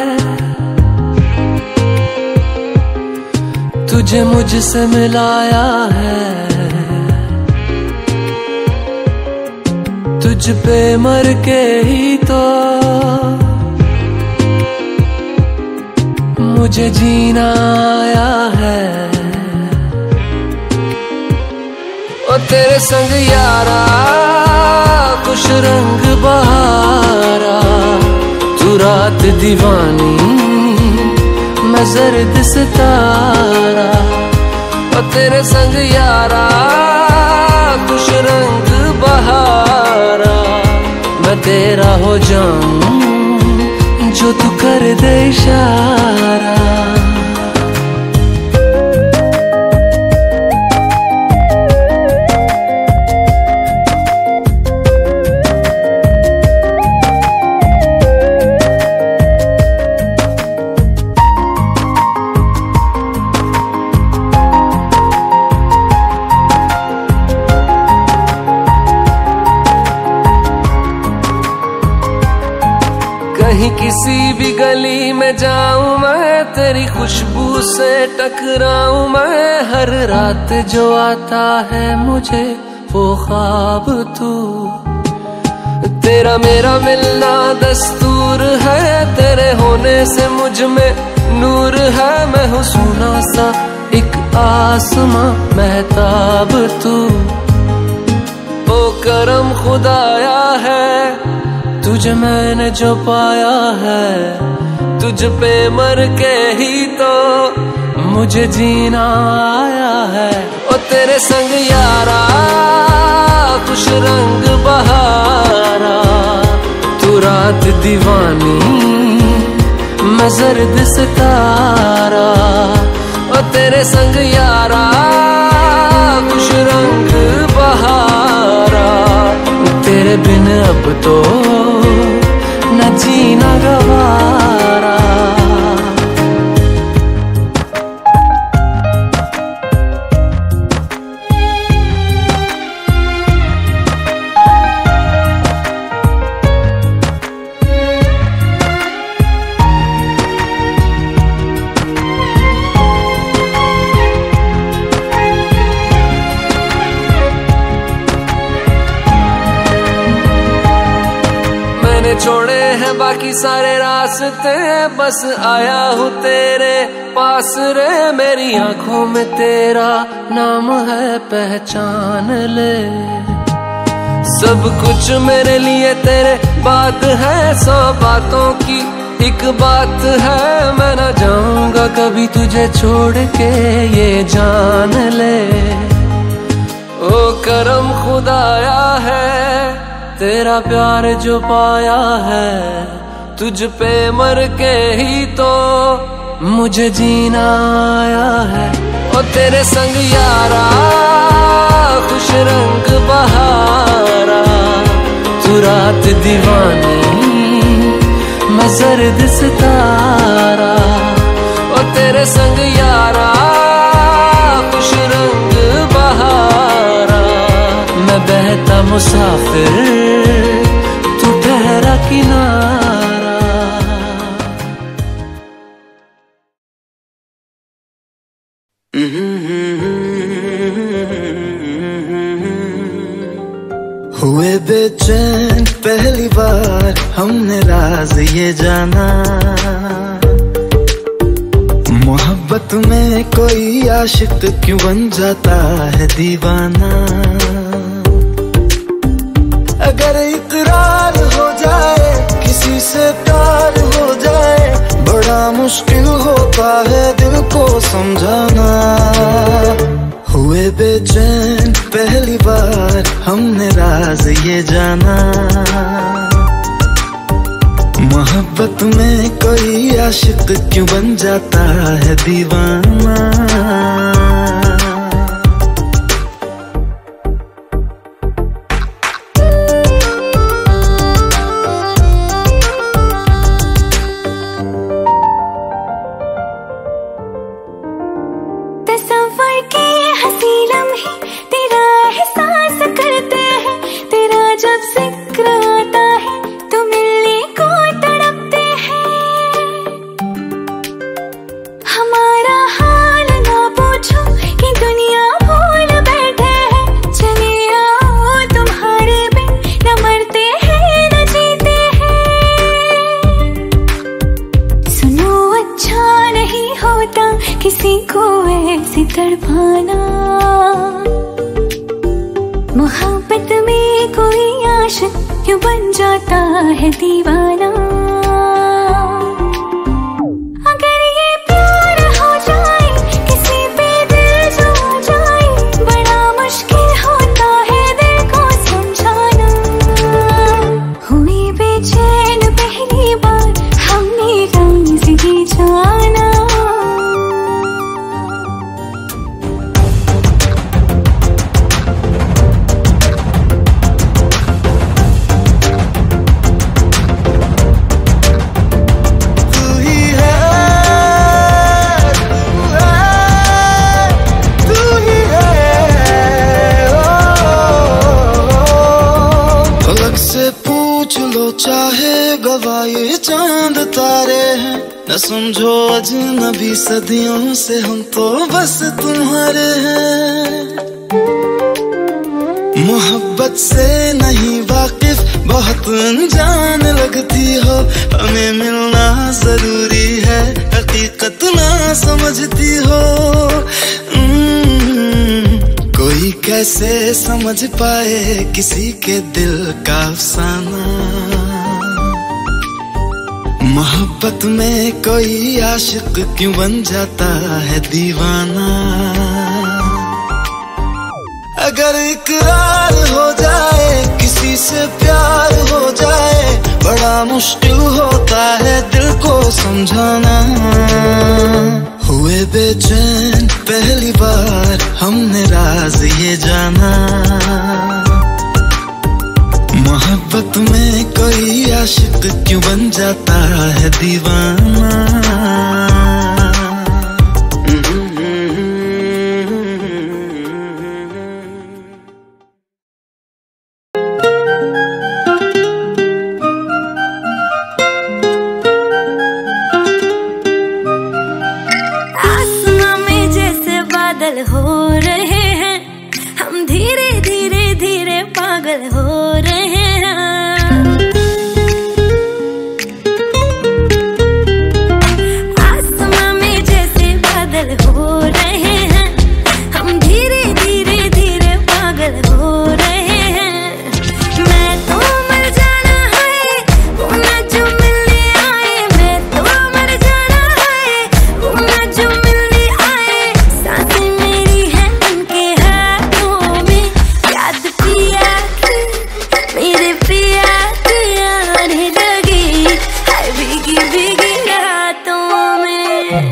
तुझे मुझसे मिलाया है। तुझ पे मर के ही तो मुझे जीना आया है। ओ तेरे संग यारा खुश रंग बहारा, तू रात दीवानी, मैं जर्द सितारा। ओ तेरे संग यारा खुश रंग बहारा, मैं तेरा हो जाऊं जो तू कर दे इशारा। कहीं किसी भी गली में जाऊं मैं, तेरी खुशबू से टकराऊं मैं। हर रात जो आता है मुझे वो ख्वाब तू, तेरा मेरा मिलना दस्तूर है। तेरे होने से मुझ में नूर है, मैं हूँ सोना सा एक आसमां महताब तू। ओ करम खुदाया है तुझे मैंने जो पाया है, तुझ पे मर के ही तो मुझे जीना आया है। ओ तेरे संग यारा खुश रंग बहारा, तू रात दीवानी, मैं जर्द सितारा। ओ तेरे संग यारा खुश रंग बहारा, तेरे बिन अब तो न जीना गवारा। छोड़े हैं बाकी सारे रास्ते, बस आया हूँ तेरे पास रे। मेरी आंखों में तेरा नाम है, पहचान ले। सब कुछ मेरे लिए तेरे बात है, सौ बातों की एक बात है। मैं ना जाऊंगा कभी तुझे छोड़ के, ये जान ले। ओ करम खुदाया है तेरा प्यार जो पाया है, तुझ पे मर के ही तो मुझे जीना आया है। ओ तेरे संग यारा खुश खुश रंग बहारा, तू रात दीवानी मैं जर्द सितारा, ओ तेरे संग यारा खुश रंग बहारा, मैं बहता मुसाफिर तू ठहरा किनारा। हुए बेचैन पहली बार हमने राज ये जाना, मोहब्बत में कोई आशिक क्यों बन जाता है दीवाना। अगर इकरार हो जाए किसी से प्यार हो जाए, बड़ा मुश्किल होता है दिल को समझाना। हुए बेचैन पहली बार हमने राज ये जाना, मोहब्बत में कोई आशिक क्यों बन जाता है दीवाना। मोहब्बत में कोई आशिक क्यों बन जाता है दीवाना। अगर ये प्यार हो जाए किसी पे दिल जो जाए, बड़ा मुश्किल होता है दिल को समझाना। हुई बेचैन पहली बार हमने राज ये जाना। चाहे गवाए चांद तारे हैं, न समझो अजनबी सदियों से हम तो बस तुम्हारे हैं। मोहब्बत से नहीं वाकिफ बहुत अनजान लगती हो, हमें मिलना जरूरी है हकीकत ना समझती हो। कोई कैसे समझ पाए किसी के दिल का अफसाना। मोहब्बत में कोई आशिक क्यों बन जाता है दीवाना। अगर इकरार हो जाए किसी से प्यार हो जाए, बड़ा मुश्किल होता है दिल को समझाना। हुए बेचैन पहली बार हमने राज ये जाना। मोहब्बत में कोई आशिक क्यों बन जाता है दीवाना। आसमां में जैसे बादल हो रहे हैं, हम धीरे धीरे धीरे पागल हो रहे हैं। आसमां में जैसे बादल हो रहे हैं, हम धीरे धीरे धीरे पागल हो रहे हैं। मैं तो मर जाना है वो ना जो मिलने आए, मैं तो मर जाना है वो ना जो मिलने आए। सांसें मेरी हैं उनके हाथों में, याद पिया की मेरे पिया की आने लगी है भीगी भीगी रातों में।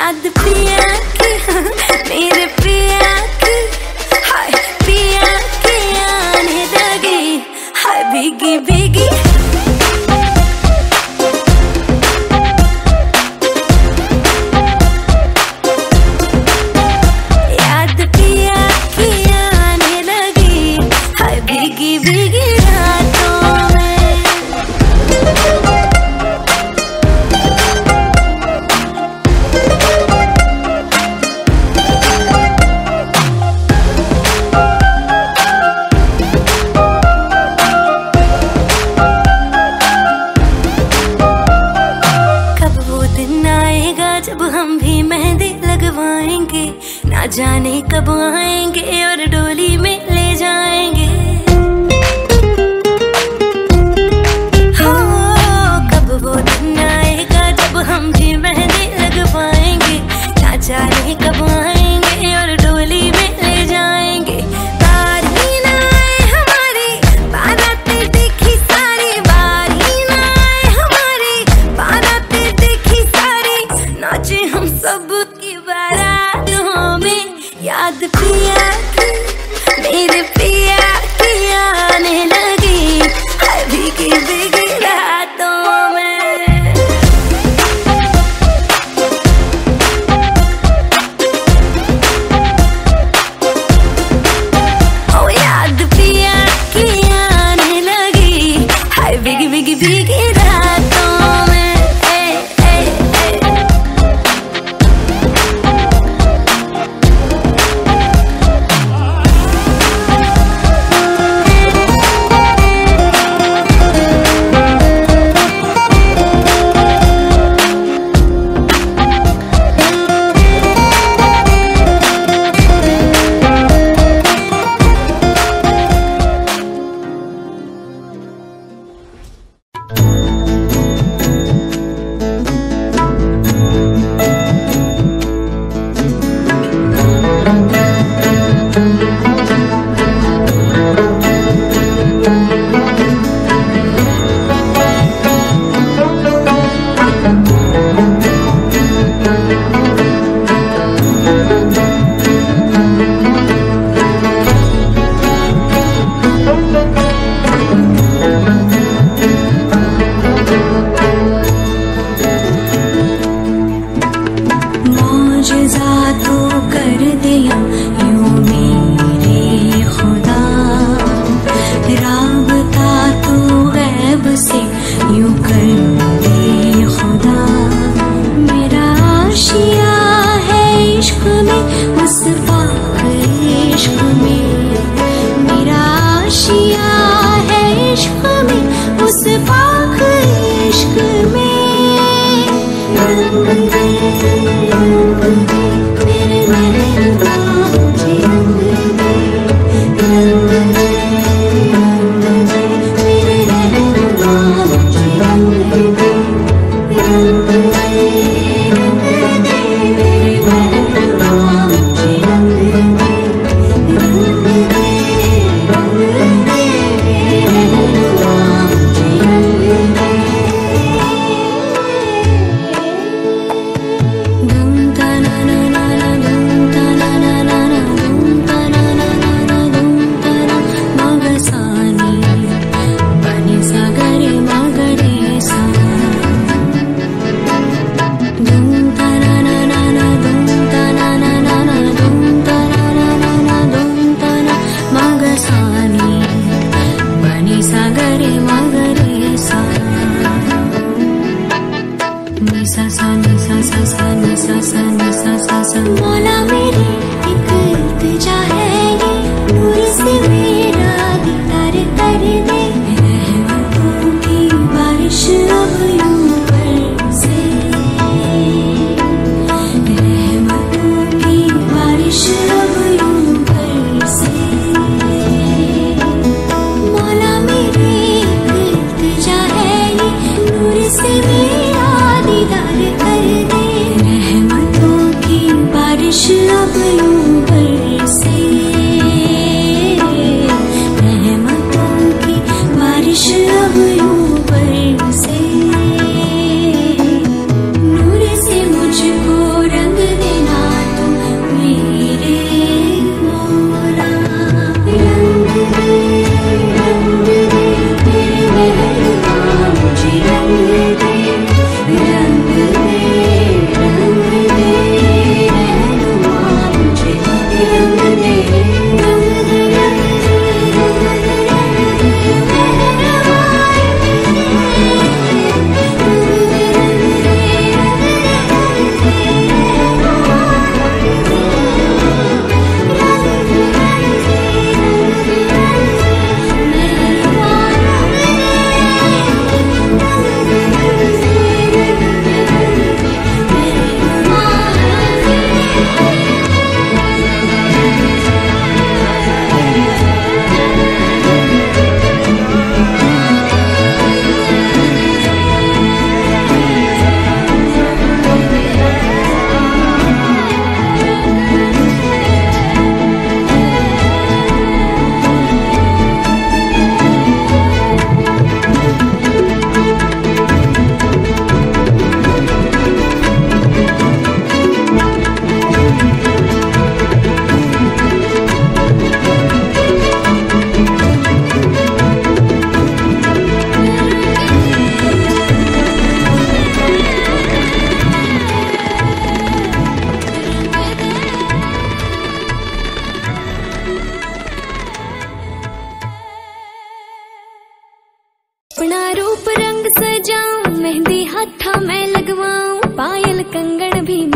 याद पिया की मेरे पिया की, हाय पिया की आने लगी, हाय भीगी भीगी। याद पिया की आने लगी, हाय भीगी भीगी रातों में। जब हम भी मेहंदी लगवाएंगे, ना जाने कब आएंगे और डोली में ले जाएंगे। हो कब वो दिन आएगा जब हम भी मेहंदी लगवाएंगे, ना जाने कब आएंगे और डोली में ले जाएंगे। बारी ना आए हमारी बारातें देखी सारी, बारी ना आए हमारी बारातें देखी सारी, नाचे हम सब की बारातों में। याद पिया की मेरे पिया की आने लगी, हाय भीगी भीगी रातों में। ओ याद पिया की आने लगी, हाय भीगी भीगी भीगी रातों में। ए, ए, ए। रंग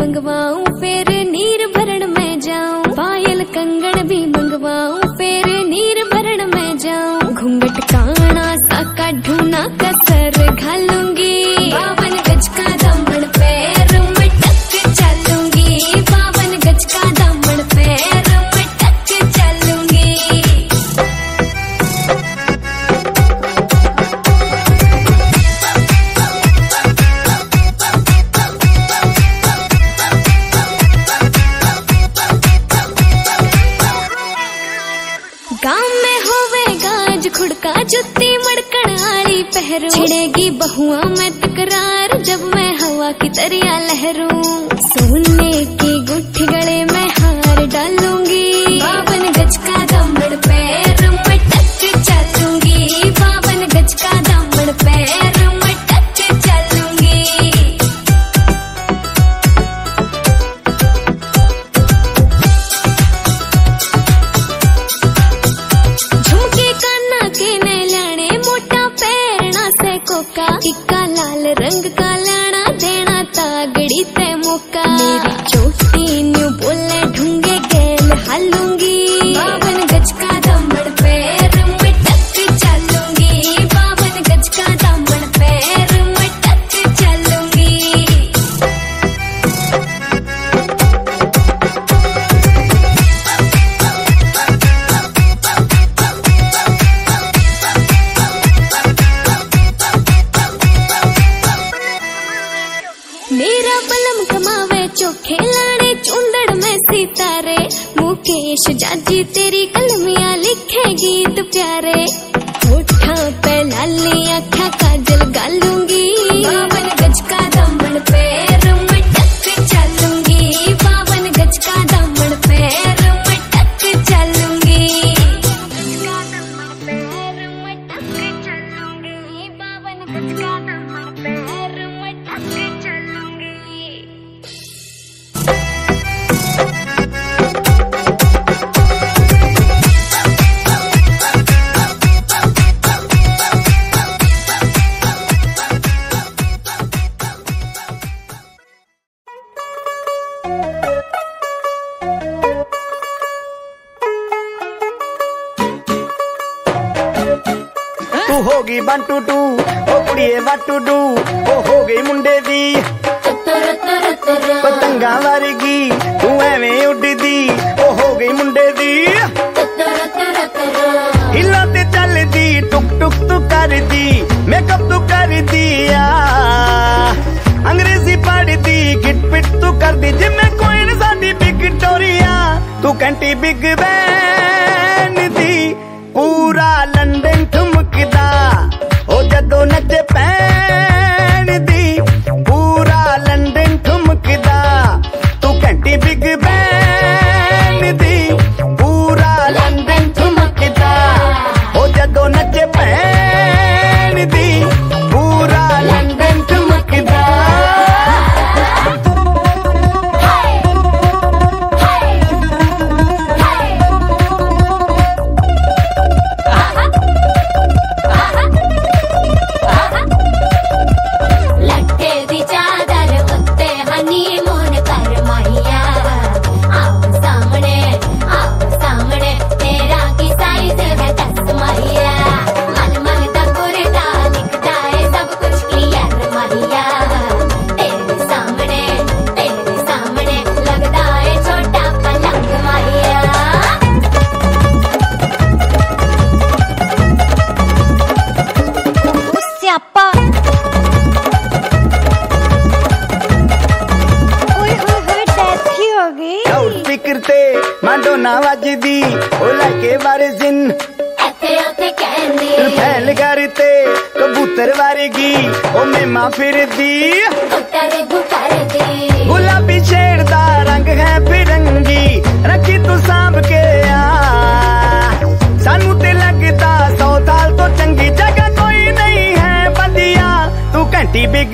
मंगवाऊं, फिर नीर भरण में जाऊं। पायल कंगन भी मंगवाऊं, फिर नीर भरण में जाऊं। घूंघट काना सा काढूं कसर घालूंगी, बावन गज का दामन पैर में टक चलूंगी। बावन गज का दामन पैर में टक चलूंगी। गाँव में होवे गाज खुड़का, जुत्ती मड़कन आली पहरू। छिड़ेगी बहुआ में तकरार, जब मैं हवा की तरिया लहरूं। सोने की गुट्ठी गले में हार डालूंगी, बावन गज का दामन पैर में टक चलूंगी। बावन गज का दामन पैर में टक चलूंगी। झुमके काना के ने लाने, मोटा पैरना से कोका। टिक्का लाल रंग का लाना, देना तागड़ी ते मौका। मेरी चोटी न्यू बोले ढूंगे गैल हालूंगी, बावन गज का दामन पैर में टक चलूंगी। बावन गज का दामन पैर में टक चलूंगी। मेरा बलम कमावे चोखे लाने, चूंदड़ में सितारे। मुकेश जाजी तेरी कलमियां लिखे गीत प्यारे। होठा पे लाली आँखा काजल गालूंगी, बावन गज का दामन पैर में टक चलूंगी। बावन गज का दामन पैर में टक चलूंगी। बावन गज का दामन पैर में टक चलूंगी। तू होगी वन टू टू, ओ कुड़िए वट टू डू। ओ हो गई मुंडे दी पतंगा वर्गी, तू एवें उड़दी। ओ हो गई मुंडे दी हिला ते चलदी, टुक टुक तू करदी, मेकअप तू कर दिया। अंग्रेजी पढ़दी, गिट पिट तू कर दी, जिम्मे कोई न साडी विक्टोरिया। तू कंटी बिग बैन दी, पूरा लंदन ठुमकदा। ओ जदों नचे पैन दी, पूरा लंदन ठुमकदा। तू घंटी बिग बैन दी, पूरा लंदन ठुमकदा। ओ जदों नचे पैन दी, पूरा लंदन ठुमकदा। माडोना वजदी, ओ लाके वारे जिन फैल करते कबूतर वारेगी। ओ मेमा फिरदी, गुलाबी छेड़दा रंग है फिरंगी। रखी तू सांभ के आ, सानू ते लगदा सौ साल तो चंगी। जगह कोई नहीं है बंदिया, तू घंटी बिग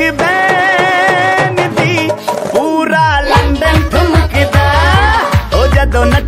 बैन दी, पूरा लंदन ठुमकदा। ओ जदों